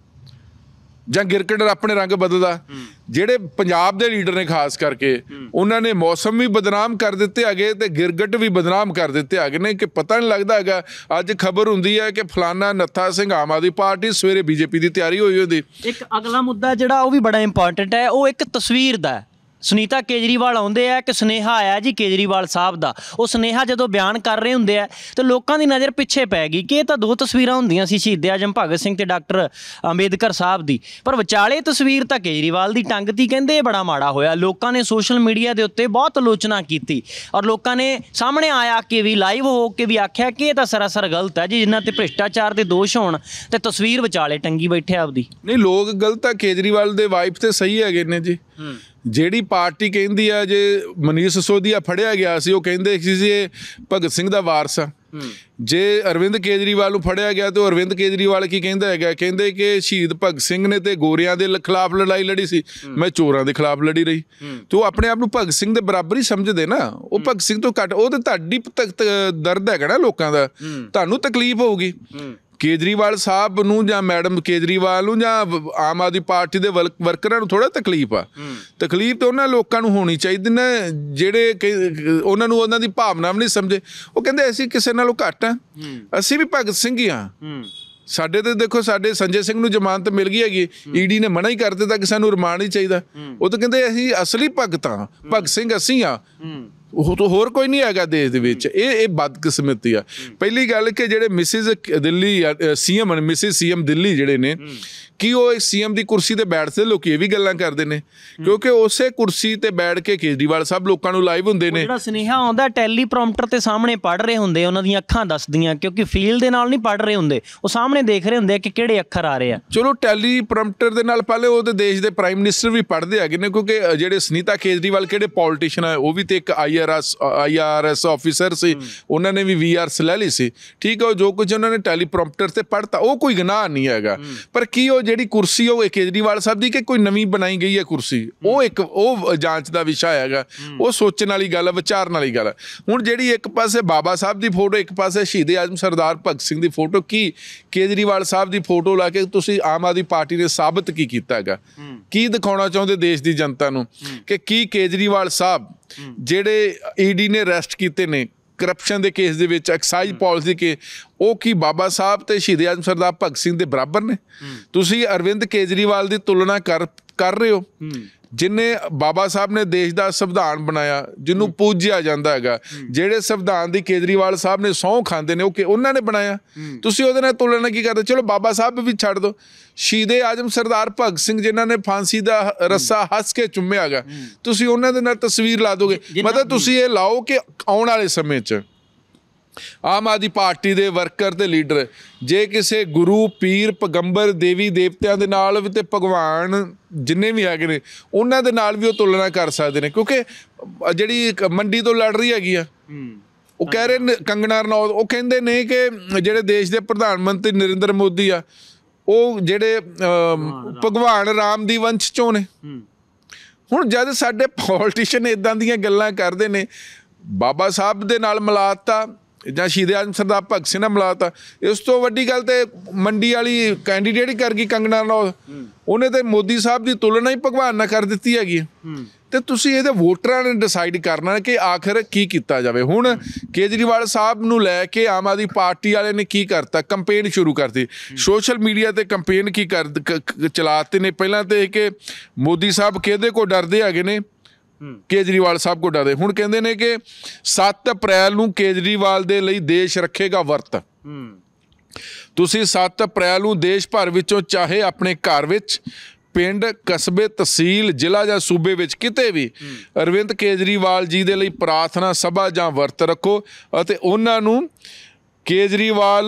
ਜਾਂ ਗਿਰਗਟ ਆਪਣੇ ਰੰਗ ਬਦਲਦਾ, ਜਿਹੜੇ ਪੰਜਾਬ ਦੇ ਲੀਡਰ ਨੇ ਖਾਸ ਕਰਕੇ ਉਹਨਾਂ ਨੇ ਮੌਸਮ ਵੀ ਬਦਨਾਮ ਕਰ ਦਿੱਤੇ ਹੈਗੇ ਤੇ ਗਿਰਗਟ ਵੀ ਬਦਨਾਮ ਕਰ ਦਿੱਤੇ ਹੈਗੇ ਨੇ ਕਿ ਪਤਾ ਨਹੀਂ ਲੱਗਦਾ ਹੈਗਾ। ਅੱਜ ਖਬਰ ਹੁੰਦੀ ਹੈ ਕਿ ਫਲਾਨਾ ਨੱਥਾ ਸਿੰਘ ਆਮ ਆਦਮੀ ਪਾਰਟੀ, ਸਵੇਰੇ ਬੀਜੇਪੀ ਦੀ ਤਿਆਰੀ ਹੋਈ ਉਹਦੀ। ਇੱਕ ਅਗਲਾ ਮੁੱਦਾ ਜਿਹੜਾ ਉਹ ਵੀ ਬੜਾ ਇੰਪੋਰਟੈਂਟ ਹੈ, ਉਹ ਇੱਕ ਤਸਵੀਰ ਦਾ ਹੈ। ਸੁਨੀਤਾ ਕੇਜਰੀਵਾਲ ਆਉਂਦੇ ਆ ਕਿ ਸੁਨੇਹਾ ਆਇਆ ਜੀ ਕੇਜਰੀਵਾਲ ਸਾਹਿਬ ਦਾ, ਉਹ ਸੁਨੇਹਾ ਜਦੋਂ ਬਿਆਨ ਕਰ ਰਹੇ ਹੁੰਦੇ ਆ ਤੇ ਲੋਕਾਂ ਦੀ ਨਜ਼ਰ ਪਿੱਛੇ ਪੈ ਗਈ ਕਿ ਇਹ ਤਾਂ 2 ਤਸਵੀਰਾਂ ਹੁੰਦੀਆਂ ਸੀ, ਸ਼ਹੀਦ ਆਜ਼ਮ ਭਗਤ ਸਿੰਘ ਤੇ ਡਾਕਟਰ ਅੰਬੇਦਕਰ ਸਾਹਿਬ ਦੀ, ਪਰ ਵਿਚਾਲੇ ਤਸਵੀਰ ਤਾਂ ਕੇਜਰੀਵਾਲ ਦੀ ਟੰਗਤੀ। ਕਹਿੰਦੇ ਇਹ ਬੜਾ ਮਾੜਾ ਹੋਇਆ। ਲੋਕਾਂ ਨੇ ਸੋਸ਼ਲ ਮੀਡੀਆ ਦੇ ਉੱਤੇ ਬਹੁਤ ਆਲੋਚਨਾ ਕੀਤੀ ਔਰ ਲੋਕਾਂ ਨੇ ਸਾਹਮਣੇ ਆਇਆ ਕਿ ਵੀ ਲਾਈਵ ਹੋ ਕੇ ਵੀ ਆਖਿਆ ਕਿ ਇਹ ਤਾਂ ਸਰਾਸਰ ਗਲਤ ਹੈ ਜੀ, ਜਿਨ੍ਹਾਂ ਤੇ ਭ੍ਰਿਸ਼ਟਾਚਾਰ ਦੇ ਦੋਸ਼ ਹੋਣ ਤੇ ਤਸਵੀਰ ਵਿਚਾਲੇ ਟੰਗੀ ਬੈਠੇ ਆਪਦੀ। ਨਹੀਂ, ਲੋਕ ਗਲਤ ਆ, ਕੇਜਰੀਵਾਲ ਦੇ ਵਾਈਫ ਤੇ ਸਹੀ ਹੈਗੇ ਨੇ ਜੀ। ਜਿਹੜੀ ਪਾਰਟੀ ਕਹਿੰਦੀ ਆ, ਜੇ ਮਨੀਸ਼ ਸਿਸੋਦੀਆ ਫੜਿਆ ਗਿਆ ਸੀ ਉਹ ਕਹਿੰਦੇ ਸੀ ਇਹ ਭਗਤ ਸਿੰਘ ਦਾ ਵਾਰਸ ਆ। ਜੇ ਅਰਵਿੰਦ ਕੇਜਰੀਵਾਲ ਨੂੰ ਫੜਿਆ ਗਿਆ ਤੇ ਅਰਵਿੰਦ ਕੇਜਰੀਵਾਲ ਕੀ ਕਹਿੰਦਾ ਹੈਗਾ, ਕਹਿੰਦੇ ਕਿ ਸ਼ਹੀਦ ਭਗਤ ਸਿੰਘ ਨੇ ਤੇ ਗੋਰਿਆਂ ਦੇ ਖਿਲਾਫ ਲੜਾਈ ਲੜੀ ਸੀ, ਮੈਂ ਚੋਰਾਂ ਦੇ ਖਿਲਾਫ ਲੜੀ ਰਹੀ। ਤੇ ਉਹ ਆਪਣੇ ਆਪ ਨੂੰ ਭਗਤ ਸਿੰਘ ਦੇ ਬਰਾਬਰ ਹੀ ਸਮਝਦੇ ਨਾ। ਉਹ ਭਗਤ ਸਿੰਘ ਤੋਂ ਘੱਟ, ਉਹ ਤੇ ਤੁਹਾਡੀ ਦਰਦ ਹੈਗਾ ਨਾ ਲੋਕਾਂ ਦਾ, ਤੁਹਾਨੂੰ ਤਕਲੀਫ ਹੋਊਗੀ। ਕੇਜਰੀਵਾਲ ਸਾਹਿਬ ਨੂੰ ਜਾਂ ਮੈਡਮ ਕੇਜਰੀਵਾਲ ਨੂੰ ਜਾਂ ਆਮ ਆਦਮੀ ਪਾਰਟੀ ਦੇ ਵਰਕਰਾਂ ਨੂੰ ਥੋੜ੍ਹਾ ਤਕਲੀਫ ਆ। ਤਕਲੀਫ ਤਾਂ ਉਹਨਾਂ ਲੋਕਾਂ ਨੂੰ ਹੋਣੀ ਚਾਹੀਦੀ ਨਾ ਜਿਹੜੇ ਉਹਨਾਂ ਨੂੰ ਉਹਨਾਂ ਦੀ ਭਾਵਨਾ ਵੀ ਨਹੀਂ ਸਮਝੇ। ਉਹ ਕਹਿੰਦੇ ਅਸੀਂ ਕਿਸੇ ਨਾਲੋਂ ਘੱਟ ਆ, ਅਸੀਂ ਵੀ ਭਗਤ ਸਿੰਘ ਹੀ ਹਾਂ। ਸਾਡੇ ਤੇ ਦੇਖੋ, ਸਾਡੇ ਸੰਜੇ ਸਿੰਘ ਨੂੰ ਜ਼ਮਾਨਤ ਮਿਲ ਗਈ ਹੈਗੀ, ਈਡੀ ਨੇ ਮਨਾ ਹੀ ਕਰ ਦਿੱਤਾ ਕਿ ਸਾਨੂੰ ਰਿਮਾਂਡ ਹੀ ਚਾਹੀਦਾ। ਉਹ ਤਾਂ ਕਹਿੰਦੇ ਅਸੀਂ ਅਸਲੀ ਭਗਤ ਹਾਂ, ਭਗਤ ਸਿੰਘ ਅਸੀਂ ਹਾਂ, ਉਹ ਤੋਂ ਹੋਰ ਕੋਈ ਨਹੀਂ ਹੈਗਾ ਦੇਸ਼ ਦੇ ਵਿੱਚ। ਇਹ ਬਦਕਿਸਮਤੀ ਆ। ਪਹਿਲੀ ਗੱਲ ਕਿ ਜਿਹੜੇ Mrs Delhi CM, Mrs CM Delhi ਜਿਹੜੇ ਨੇ, ਕਿ ਉਹ ਸੀਐਮ ਦੀ ਕੁਰਸੀ ਤੇ ਬੈਠਦੇ, ਲੋਕੀ ਇਹ ਵੀ ਗੱਲਾਂ ਕਰਦੇ ਨੇ ਕਿਉਂਕਿ ਉਸੇ ਕੁਰਸੀ ਤੇ ਬੈਠ ਕੇ ਕੇਜਰੀਵਾਲ ਸਾਹਿਬ ਲੋਕਾਂ ਨੂੰ ਲਾਈਵ ਹੁੰਦੇ ਨੇ। ਜਿਹੜਾ ਸੁਨੇਹਾ ਆਉਂਦਾ ਟੈਲੀਪ੍ਰੋਮਪਟਰ ਤੇ ਸਾਹਮਣੇ ਪੜ੍ਹ ਰਹੇ ਹੁੰਦੇ, ਉਹਨਾਂ ਦੀਆਂ ਅੱਖਾਂ ਦੱਸਦੀਆਂ, ਕਿਉਂਕਿ ਫੀਲ ਦੇ ਨਾਲ ਨਹੀਂ ਪੜ੍ਹ ਰਹੇ ਹੁੰਦੇ, ਉਹ ਸਾਹਮਣੇ ਦੇਖ ਰਹੇ ਹੁੰਦੇ ਕਿ ਕਿਹੜੇ ਅੱਖਰ ਆ ਰਹੇ ਆ। ਚਲੋ ਟੈਲੀਪ੍ਰੋਮਪਟਰ ਦੇ ਨਾਲ ਪਹਿਲੇ ਉਹ ਤੇ ਦੇਸ਼ ਦੇ ਪ੍ਰਾਈਮ ਮਿਨਿਸਟਰ ਵੀ ਪੜ੍ਹਦੇ ਹੈਗੇ ਨੇ, ਕਿਉਂਕਿ ਜਿਹੜੇ ਸੁਨੀਤਾ ਕੇਜਰੀਵਾਲ ਕਿਹੜੇ ਪੋਲੀਟੀਸ਼ੀਅਨ ਆ, ਉਹ ਵੀ ਤੇ ਇੱਕ IRS ਆਫਿਸਰ ਸੀ, ਉਹਨਾਂ ਨੇ ਵੀ VRS ਲੈ ਲਈ ਸੀ। ਠੀਕ ਹੈ, ਉਹ ਜੋ ਕੁਝ ਉਹਨਾਂ ਨੇ ਟੈਲੀਪ੍ਰੋਮਪਟਰ ਤੇ ਪੜ੍ਹਤਾ ਉਹ ਕੋਈ ਗੁਨਾਹ ਨਹੀਂ ਹੈਗਾ। ਪਰ ਕੀ ਉਹ ਜਿਹੜੀ ਕੁਰਸੀ ਉਹ ਕੇਜਰੀਵਾਲ ਸਾਹਿਬ ਦੀ ਕਿ ਕੋਈ ਨਵੀਂ ਬਣਾਈ ਗਈ ਹੈ ਕੁਰਸੀ, ਉਹ ਜਾਂਚ ਦਾ ਵਿਸ਼ਾ ਹੈਗਾ। ਉਹ ਸੋਚਣ ਵਾਲੀ ਗੱਲ ਹੈ, ਵਿਚਾਰਨ ਵਾਲੀ ਗੱਲ ਹੈ। ਹੁਣ ਜਿਹੜੀ ਇੱਕ ਪਾਸੇ ਬਾਬਾ ਸਾਹਿਬ ਦੀ ਫੋਟੋ, ਇੱਕ ਪਾਸੇ ਸ਼ਹੀਦ ਆਜ਼ਮ ਸਰਦਾਰ ਭਗਤ ਸਿੰਘ ਦੀ ਫੋਟੋ, ਕੀ ਕੇਜਰੀਵਾਲ ਸਾਹਿਬ ਦੀ ਫੋਟੋ ਲਾ ਕੇ ਤੁਸੀਂ ਆਮ ਆਦਮੀ ਪਾਰਟੀ ਨੇ ਸਾਬਤ ਕੀ ਕੀਤਾ ਹੈਗਾ? ਕੀ ਦਿਖਾਉਣਾ ਚਾਹੁੰਦੇ ਦੇਸ਼ ਦੀ ਜਨਤਾ ਨੂੰ ਕਿ ਕੀ ਕੇਜਰੀਵਾਲ ਸਾਹਿਬ ਜਿਹੜੇ ਈਡੀ ਨੇ ਅਰੈਸਟ ਕੀਤੇ ਨੇ ਕਰਪਸ਼ਨ ਦੇ ਕੇਸ ਦੇ ਵਿੱਚ, ਐਕਸਾਈਜ਼ ਪਾਲਿਸੀ ਕੇ, ਉਹ ਕੀ ਬਾਬਾ ਸਾਹਿਬ ਤੇ ਸ਼ਹੀਦ ਆਜ਼ਮ ਸਰਦਾਰ ਭਗਤ ਸਿੰਘ ਦੇ ਬਰਾਬਰ ਨੇ? ਤੁਸੀਂ ਅਰਵਿੰਦ ਕੇਜਰੀਵਾਲ ਦੀ ਤੁਲਨਾ ਕਰ ਰਹੇ ਹੋ, ਜਿਹਨੇ ਬਾਬਾ ਸਾਹਿਬ ਨੇ ਦੇਸ਼ ਦਾ ਸੰਵਿਧਾਨ ਬਣਾਇਆ, ਜਿਹਨੂੰ ਪੂਜਿਆ ਜਾਂਦਾ ਹੈਗਾ, ਜਿਹੜੇ ਸੰਵਿਧਾਨ ਦੀ ਕੇਜਰੀਵਾਲ ਸਾਹਿਬ ਨੇ ਸਹੁੰ ਖਾਂਦੇ ਨੇ, ਉਹ ਉਹਨਾਂ ਨੇ ਬਣਾਇਆ। ਤੁਸੀਂ ਉਹਦੇ ਨਾਲ ਤੁਲਨਾ ਕੀ ਕਰਦੇ? ਚਲੋ ਬਾਬਾ ਸਾਹਿਬ ਵੀ ਛੱਡ ਦਿਓ, ਸ਼ਹੀਦ ਆਜ਼ਮ ਸਰਦਾਰ ਭਗਤ ਸਿੰਘ ਜਿਨ੍ਹਾਂ ਨੇ ਫਾਂਸੀ ਦਾ ਰੱਸਾ ਹੱਸ ਕੇ ਚੁੰਮਿਆ ਹੈਗਾ, ਤੁਸੀਂ ਉਹਨਾਂ ਦੇ ਨਾਲ ਤਸਵੀਰ ਲਾ ਦੋਗੇ? ਮਤਲਬ ਤੁਸੀਂ ਇਹ ਲਾਓ ਕਿ ਆਉਣ ਵਾਲੇ ਸਮੇਂ 'ਚ ਆਮ ਆਦਮੀ ਪਾਰਟੀ ਦੇ ਵਰਕਰ ਤੇ ਲੀਡਰ ਜੇ ਕਿਸੇ ਗੁਰੂ, ਪੀਰ, ਪੈਗੰਬਰ, ਦੇਵੀ ਦੇਵਤਿਆਂ ਦੇ ਨਾਲ ਵੀ ਤੇ ਭਗਵਾਨ ਜਿੰਨੇ ਵੀ ਹੈਗੇ ਨੇ ਉਹਨਾਂ ਦੇ ਨਾਲ ਵੀ ਉਹ ਤੁਲਨਾ ਕਰ ਸਕਦੇ ਨੇ। ਕਿਉਂਕਿ ਜਿਹੜੀ ਮੰਡੀ ਤੋਂ ਲੜ ਰਹੀ ਹੈਗੀ ਆ, ਉਹ ਕਹਿ ਰਹੇ ਨੇ ਕੰਗਨਾ ਰਣੌਤ, ਉਹ ਕਹਿੰਦੇ ਨੇ ਕਿ ਜਿਹੜੇ ਦੇਸ਼ ਦੇ ਪ੍ਰਧਾਨ ਮੰਤਰੀ ਨਰਿੰਦਰ ਮੋਦੀ ਆ, ਉਹ ਜਿਹੜੇ ਭਗਵਾਨ ਰਾਮ ਦੀ ਵੰਸ਼ ਚੋਂ ਨੇ। ਹੁਣ ਜਦ ਸਾਡੇ ਪੋਲੀਟੀਸ਼ੀਅਨ ਇੱਦਾਂ ਦੀਆਂ ਗੱਲਾਂ ਕਰਦੇ ਨੇ, ਬਾਬਾ ਸਾਹਿਬ ਦੇ ਨਾਲ ਮਿਲਾਤਾ ਜਾਂ ਸ਼ਹੀਦ ਆਜ਼ਮ ਸਰਦਾਰ ਭਗਤ ਸਿੰਘ ਨਾਲ ਮਿਲਾਤਾ, ਇਸ ਤੋਂ ਵੱਡੀ ਗੱਲ ਤੇ ਮੰਡੀ ਵਾਲੀ ਕੈਂਡੀਡੇਟ ਹੀ ਕਰ ਗਈ ਕੰਗਨਾ ਰਣੌਤ, ਉਹਨੇ ਤੇ ਮੋਦੀ ਸਾਹਿਬ ਦੀ ਤੁਲਨਾ ਹੀ ਭਗਵਾਨ ਨਾਲ ਕਰ ਦਿੱਤੀ ਹੈਗੀ। ਤੇ ਤੁਸੀਂ ਇਹਦੇ ਵੋਟਰਾਂ ਨੇ ਡਿਸਾਈਡ ਕਰਨਾ ਕਿ ਆਖਿਰ ਕੀ ਕੀਤਾ ਜਾਵੇ। ਹੁਣ ਕੇਜਰੀਵਾਲ ਸਾਹਿਬ ਨੂੰ ਲੈ ਕੇ ਆਮ ਆਦਮੀ ਪਾਰਟੀ ਵਾਲੇ ਨੇ ਕੀ ਕਰਤਾ, ਕੰਪੇਨ ਸ਼ੁਰੂ ਕਰਤੀ, ਸੋਸ਼ਲ ਮੀਡੀਆ ਤੇ ਕੰਪੇਨ ਕੀ ਚਲਾਤੇ ਨੇ। ਪਹਿਲਾਂ ਤੇ ਕਿ ਮੋਦੀ ਸਾਹਿਬ ਕਿਹਦੇ ਕੋਲ ਡਰਦੇ ਹੈਗੇ ਨੇ, ਕੇਜਰੀਵਾਲ ਸਾਹਿਬ ਕੋਲ ਡਰਦੇ। ਹੁਣ ਕਹਿੰਦੇ ਨੇ ਕਿ 7 ਅਪ੍ਰੈਲ ਨੂੰ ਕੇਜਰੀਵਾਲ ਦੇ ਲਈ ਦੇਸ਼ ਰੱਖੇਗਾ ਵਰਤ। ਤੁਸੀਂ 7 ਅਪ੍ਰੈਲ ਨੂੰ ਦੇਸ਼ ਭਰ ਵਿੱਚੋਂ, ਚਾਹੇ ਆਪਣੇ ਘਰ ਵਿੱਚ, ਪਿੰਡ, ਕਸਬੇ, ਤਹਿਸੀਲ, ਜ਼ਿਲ੍ਹਾ ਜਾਂ ਸੂਬੇ ਵਿੱਚ ਕਿਤੇ ਵੀ ਅਰਵਿੰਦ ਕੇਜਰੀਵਾਲ ਜੀ ਦੇ ਲਈ ਪ੍ਰਾਰਥਨਾ ਸਭਾ ਜਾਂ ਵਰਤ ਰੱਖੋ ਅਤੇ ਉਹਨਾਂ ਨੂੰ ਕੇਜਰੀਵਾਲ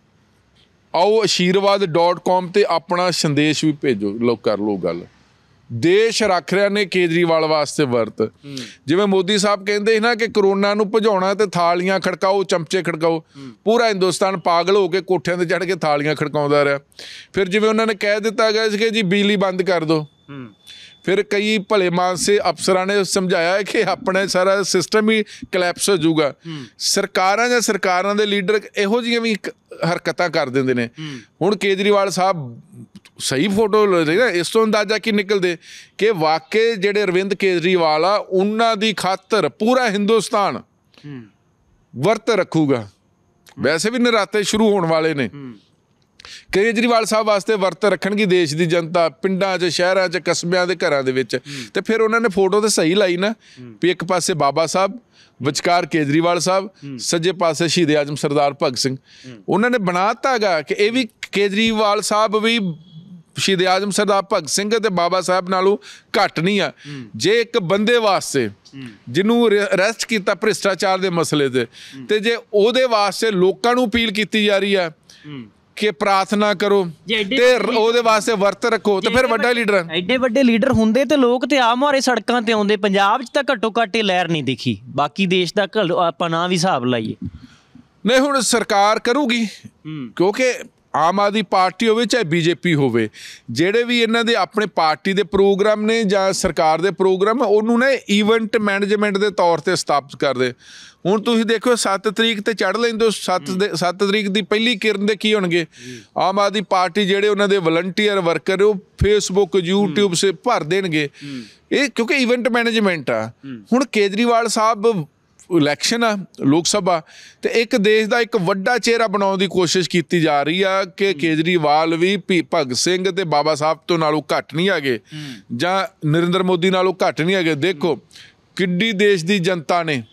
ਆਓ ਆਸ਼ੀਰਵਾਦ.com ਤੇ ਆਪਣਾ ਸੰਦੇਸ਼ ਵੀ ਭੇਜੋ। ਲੋ ਕਰ ਲਓ ਗੱਲ, ਦੇਸ਼ ਰੱਖ ਰਿਹਾ ਨੇ ਕੇਜਰੀਵਾਲ ਵਾਸਤੇ ਵਰਤ। ਜਿਵੇਂ ਮੋਦੀ ਸਾਹਿਬ ਕਹਿੰਦੇ ਸੀ ਨਾ ਕਿ ਕਰੋਨਾ ਨੂੰ ਭਜਾਉਣਾ ਤੇ ਥਾਲੀਆਂ ਖੜਕਾਓ, ਚਮਚੇ ਖੜਕਾਓ, ਪੂਰਾ ਹਿੰਦੁਸਤਾਨ ਪਾਗਲ ਹੋ ਕੇ ਕੋਠਿਆਂ ਤੇ ਚੜ੍ਹ ਕੇ ਥਾਲੀਆਂ ਖੜਕਾਉਂਦਾ ਰਿਹਾ। ਫਿਰ ਜਿਵੇਂ ਉਹਨਾਂ ਨੇ ਕਹਿ ਦਿੱਤਾ ਗਿਆ ਸੀ ਕਿ ਜੀ ਬਿਜਲੀ ਬੰਦ ਕਰ ਦਿਓ, ਫਿਰ ਕਈ ਭਲੇ ਮਾਨਸੇ ਅਫਸਰਾਂ ਨੇ ਸਮਝਾਇਆ ਕਿ ਆਪਣਾ ਸਾਰਾ ਸਿਸਟਮ ਹੀ ਕਲੈਪਸ ਹੋ ਜਾਊਗਾ। ਸਰਕਾਰਾਂ ਜਾਂ ਸਰਕਾਰਾਂ ਦੇ ਲੀਡਰ ਇਹੋ ਜਿਹੀਆਂ ਵੀ ਹਰਕਤਾਂ ਕਰ ਦਿੰਦੇ ਨੇ। ਹੁਣ ਕੇਜਰੀਵਾਲ ਸਾਹਿਬ ਸਹੀ ਫੋਟੋ ਲੈ ਰਹੇ ਨਾ, ਇਸ ਤੋਂ ਅੰਦਾਜ਼ਾ ਕੀ ਨਿਕਲਦੇ ਕਿ ਵਾਕਈ ਜਿਹੜੇ ਅਰਵਿੰਦ ਕੇਜਰੀਵਾਲ ਆ ਉਹਨਾਂ ਦੀ ਖਾਤਰ ਪੂਰਾ ਹਿੰਦੁਸਤਾਨ ਵਰਤ ਰੱਖੂਗਾ। ਵੈਸੇ ਵੀ ਨਰਾਤੇ ਸ਼ੁਰੂ ਹੋਣ ਵਾਲੇ ਨੇ। ਕੇਜਰੀਵਾਲ ਸਾਹਿਬ ਵਾਸਤੇ ਵਰਤ ਰੱਖਣਗੀ ਦੇਸ਼ ਦੀ ਜਨਤਾ, ਪਿੰਡਾਂ 'ਚ, ਸ਼ਹਿਰਾਂ 'ਚ, ਕਸਬਿਆਂ ਦੇ ਘਰਾਂ ਦੇ ਵਿੱਚ। ਤੇ ਫਿਰ ਉਹਨਾਂ ਨੇ ਫੋਟੋ ਤਾਂ ਸਹੀ ਲਾਈ ਨਾ ਵੀ ਇੱਕ ਪਾਸੇ ਬਾਬਾ ਸਾਹਿਬ, ਵਿਚਕਾਰ ਕੇਜਰੀਵਾਲ ਸਾਹਿਬ, ਸੱਜੇ ਪਾਸੇ ਸ਼ਹੀਦ ਆਜ਼ਮ ਸਰਦਾਰ ਭਗਤ ਸਿੰਘ। ਉਹਨਾਂ ਨੇ ਬਣਾਤਾ ਗਾ ਕਿ ਇਹ ਵੀ ਕੇਜਰੀਵਾਲ ਸਾਹਿਬ ਵੀ ਸ਼ਹੀਦ ਆਜ਼ਮ ਸਰਦਾਰ ਭਗਤ ਸਿੰਘ ਤੇ ਬਾਬਾ ਸਾਹਿਬ ਨਾਲੋਂ ਘੱਟ ਨਹੀਂ ਆ। ਜੇ ਇੱਕ ਬੰਦੇ ਵਾਸਤੇ ਜਿਹਨੂੰ ਅਰੈਸਟ ਕੀਤਾ ਭ੍ਰਿਸ਼ਟਾਚਾਰ ਦੇ ਮਸਲੇ ਤੇ ਜੇ ਉਹਦੇ ਵਾਸਤੇ ਲੋਕਾਂ ਨੂੰ ਅਪੀਲ ਕੀਤੀ ਜਾ ਰਹੀ ਆ ਕਿ ਪ੍ਰਾਰਥਨਾ ਕਰੋ ਤੇ ਉਹਦੇ ਵਾਸਤੇ ਵਰਤ ਰੱਖੋ, ਤੇ ਫਿਰ ਵੱਡਾ ਲੀਡਰ, ਐਡੇ ਵੱਡੇ ਲੀਡਰ ਹੁੰਦੇ ਤੇ ਲੋਕ ਤੇ ਆਮ ਮਾਰੇ ਸੜਕਾਂ ਤੇ ਆਉਂਦੇ। ਪੰਜਾਬ 'ਚ ਤਾਂ ਘੱਟੋ ਘੱਟ ਇਹ ਲਹਿਰ ਨਹੀਂ ਦਿਖੀ। ਬਾਕੀ ਦੇਸ਼ ਦਾ ਆਪਾਂ ਨਾ ਵੀ ਹਿਸਾਬ ਲਾਈਏ। ਨਹੀਂ, ਹੁਣ ਸਰਕਾਰ ਕਰੂਗੀ ਕਿਉਂਕਿ ਆਮ ਆਦਮੀ ਪਾਰਟੀ ਹੋਵੇ ਚਾਹੇ ਬੀਜੇਪੀ ਹੋਵੇ, ਜਿਹੜੇ ਵੀ ਇਹਨਾਂ ਦੇ ਆਪਣੇ ਪਾਰਟੀ ਦੇ ਪ੍ਰੋਗਰਾਮ ਨੇ ਜਾਂ ਸਰਕਾਰ ਦੇ ਪ੍ਰੋਗਰਾਮ, ਉਹਨੂੰ ਨਾ ਈਵੈਂਟ ਮੈਨੇਜਮੈਂਟ ਦੇ ਤੌਰ ਤੇ ਸਥਾਪਿਤ ਕਰਦੇ। ਹੁਣ ਤੁਸੀਂ ਦੇਖੋ 7 ਤਰੀਕ ਤੇ ਚੜ੍ਹ ਲੈਂਦੇ, 7 ਤਰੀਕ ਦੀ ਪਹਿਲੀ ਕਿਰਨ ਦੇ ਕੀ ਹੋਣਗੇ? ਆਮ ਆਦਮੀ ਪਾਰਟੀ ਜਿਹੜੇ ਉਹਨਾਂ ਦੇ ਵਲੰਟੀਅਰ ਵਰਕਰ ਉਹ ਫੇਸਬੁੱਕ, ਯੂਟਿਊਬ ਸੇ ਭਰ ਦੇਣਗੇ। ਇਹ ਕਿਉਂਕਿ ਈਵੈਂਟ ਮੈਨੇਜਮੈਂਟ ਆ। ਹੁਣ ਕੇਜਰੀਵਾਲ ਸਾਹਿਬ ਇਲੈਕਸ਼ਨ ਆ ਲੋਕ ਸਭਾ, ਤੇ ਇੱਕ ਦੇਸ਼ ਦਾ ਇੱਕ ਵੱਡਾ ਚਿਹਰਾ ਬਣਾਉਣ ਦੀ ਕੋਸ਼ਿਸ਼ ਕੀਤੀ ਜਾ ਰਹੀ ਆ ਕਿ ਕੇਜਰੀਵਾਲ ਵੀ ਭਗਤ ਸਿੰਘ ਤੇ ਬਾਬਾ ਸਾਹਿਬ ਤੋਂ ਨਾਲੋਂ ਘੱਟ ਨਹੀਂ ਹੈਗੇ ਜਾਂ ਨਰਿੰਦਰ ਮੋਦੀ ਨਾਲੋਂ ਘੱਟ ਨਹੀਂ ਹੈਗੇ। ਦੇਖੋ ਕਿੱਡੀ ਦੇਸ਼ ਦੀ ਜਨਤਾ ਨੇ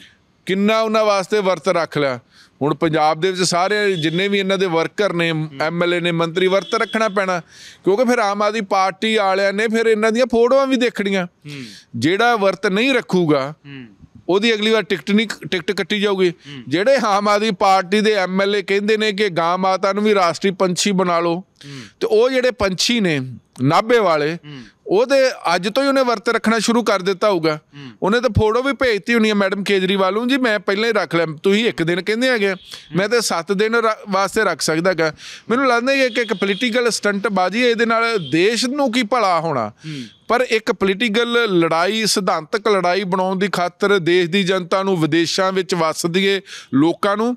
ਕਿੰਨਾ ਉਹਨਾਂ ਵਾਸਤੇ ਵਰਤ ਰੱਖ ਲਿਆ। ਹੁਣ ਪੰਜਾਬ ਦੇ ਵਿੱਚ ਸਾਰੇ ਜਿੰਨੇ ਵੀ ਇਹਨਾਂ ਦੇ ਵਰਕਰ ਨੇ, MLA ਨੇ, ਮੰਤਰੀ, ਵਰਤ ਰੱਖਣਾ ਪੈਣਾ ਕਿਉਂਕਿ ਫਿਰ ਆਮ ਆਦਮੀ ਪਾਰਟੀ ਵਾਲਿਆਂ ਨੇ ਫਿਰ ਇਹਨਾਂ ਦੀਆਂ ਫੋਟੋਆਂ ਵੀ ਦੇਖਣੀਆਂ। ਜਿਹੜਾ ਵਰਤ ਨਹੀਂ ਰੱਖੂਗਾ ਉਹਦੀ ਅਗਲੀ ਵਾਰ ਟਿਕਟ ਕੱਟੀ ਜਾਊਗੀ। ਜਿਹੜੇ ਆਮ ਆਦਮੀ ਪਾਰਟੀ ਦੇ MLA ਕਹਿੰਦੇ ਨੇ ਕਿ ਗਾਂ ਮਾਤਾ ਨੂੰ ਵੀ ਰਾਸ਼ਟਰੀ ਪੰਛੀ ਬਣਾ ਲਓ, ਤੇ ਉਹ ਜਿਹੜੇ ਪੰਛੀ ਨੇ ਨਾਭੇ ਵਾਲੇ, ਉਹਦੇ ਅੱਜ ਤੋਂ ਹੀ ਉਹਨੇ ਵਰਤ ਰੱਖਣਾ ਸ਼ੁਰੂ ਕਰ ਦਿੱਤਾ ਹੋਊਗਾ। ਉਹਨੇ ਤਾਂ ਫੋਟੋ ਵੀ ਭੇਜਤੀ ਹੋਣੀ ਹੈ ਮੈਡਮ ਕੇਜਰੀਵਾਲ ਨੂੰ, ਜੀ ਮੈਂ ਪਹਿਲਾਂ ਹੀ ਰੱਖ ਲਿਆ, ਤੁਸੀਂ 1 ਦਿਨ ਕਹਿੰਦੇ ਹੈਗੇ, ਮੈਂ ਤਾਂ 7 ਦਿਨ ਵਾਸਤੇ ਰੱਖ ਸਕਦਾ ਗਾ। ਮੈਨੂੰ ਲੱਗਦਾ ਹੈ ਕਿ ਇੱਕ ਪੋਲੀਟੀਕਲ ਸਟੰਟ ਬਾਜੀ, ਇਹਦੇ ਨਾਲ ਦੇਸ਼ ਨੂੰ ਕੀ ਭਲਾ ਹੋਣਾ। ਪਰ ਇੱਕ ਪੋਲੀਟੀਕਲ ਲੜਾਈ, ਸਿਧਾਂਤਕ ਲੜਾਈ ਬਣਾਉਣ ਦੀ ਖਾਤਰ ਦੇਸ਼ ਦੀ ਜਨਤਾ ਨੂੰ, ਵਿਦੇਸ਼ਾਂ ਵਿੱਚ ਵੱਸਦੇ ਲੋਕਾਂ ਨੂੰ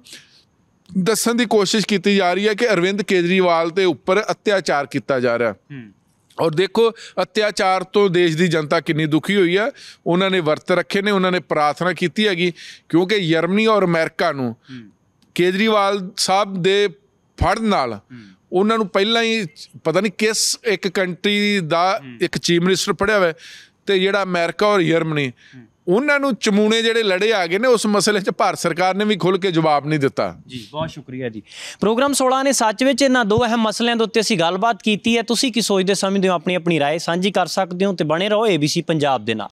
ਦੱਸਣ ਦੀ ਕੋਸ਼ਿਸ਼ ਕੀਤੀ ਜਾ ਰਹੀ ਹੈ ਕਿ ਅਰਵਿੰਦ ਕੇਜਰੀਵਾਲ ਦੇ ਉੱਪਰ ਅਤਿਆਚਾਰ ਕੀਤਾ ਜਾ ਰਿਹਾ। ਔਰ ਦੇਖੋ ਅਤਿਆਚਾਰ ਤੋਂ ਦੇਸ਼ ਦੀ ਜਨਤਾ ਕਿੰਨੀ ਦੁਖੀ ਹੋਈ ਆ। ਉਹਨਾਂ ਨੇ ਵਰਤ ਰੱਖੇ ਨੇ, ਉਹਨਾਂ ਨੇ ਪ੍ਰਾਰਥਨਾ ਕੀਤੀ ਹੈਗੀ ਕਿਉਂਕਿ ਜਰਮਨੀ ਔਰ ਅਮਰੀਕਾ ਨੂੰ ਕੇਜਰੀਵਾਲ ਸਾਹਿਬ ਦੇ ਫੜ ਨਾਲ ਉਹਨਾਂ ਨੂੰ ਪਹਿਲਾਂ ਹੀ ਪਤਾ ਨਹੀਂ ਕਿਸ ਇੱਕ ਕੰਟਰੀ ਦਾ ਇੱਕ ਚੀਫ ਮਿਨਿਸਟਰ ਫੜਿਆ ਹੋਇਆ, ਤੇ ਜਿਹੜਾ ਅਮਰੀਕਾ ਔਰ ਜਰਮਨੀ ਉਹਨਾਂ ਨੂੰ ਚਮੂਣੇ ਜਿਹੜੇ ਲੜੇ ਆ ਗਏ ਨੇ ਉਸ ਮਸਲੇ 'ਚ ਭਾਰਤ ਸਰਕਾਰ ਨੇ ਵੀ ਖੁੱਲ੍ਹ ਕੇ ਜਵਾਬ ਨਹੀਂ ਦਿੱਤਾ। ਜੀ ਬਹੁਤ ਸ਼ੁਕਰੀਆ ਜੀ। ਪ੍ਰੋਗਰਾਮ 16 ਨੇ ਸੱਚ ਵਿੱਚ ਇਹਨਾਂ 2 ਅਹਿਮ ਮਸਲਿਆਂ ਦੇ ਉੱਤੇ ਅਸੀਂ ਗੱਲਬਾਤ ਕੀਤੀ ਹੈ। ਤੁਸੀਂ ਕੀ ਸੋਚਦੇ ਸਮਝਦੇ ਹੋ? ਆਪਣੀ ਰਾਏ ਸਾਂਝੀ ਕਰ ਸਕਦੇ ਹੋ ਤੇ ਬਣੇ ਰਹੋ ABC ਪੰਜਾਬ ਦੇ ਨਾਲ।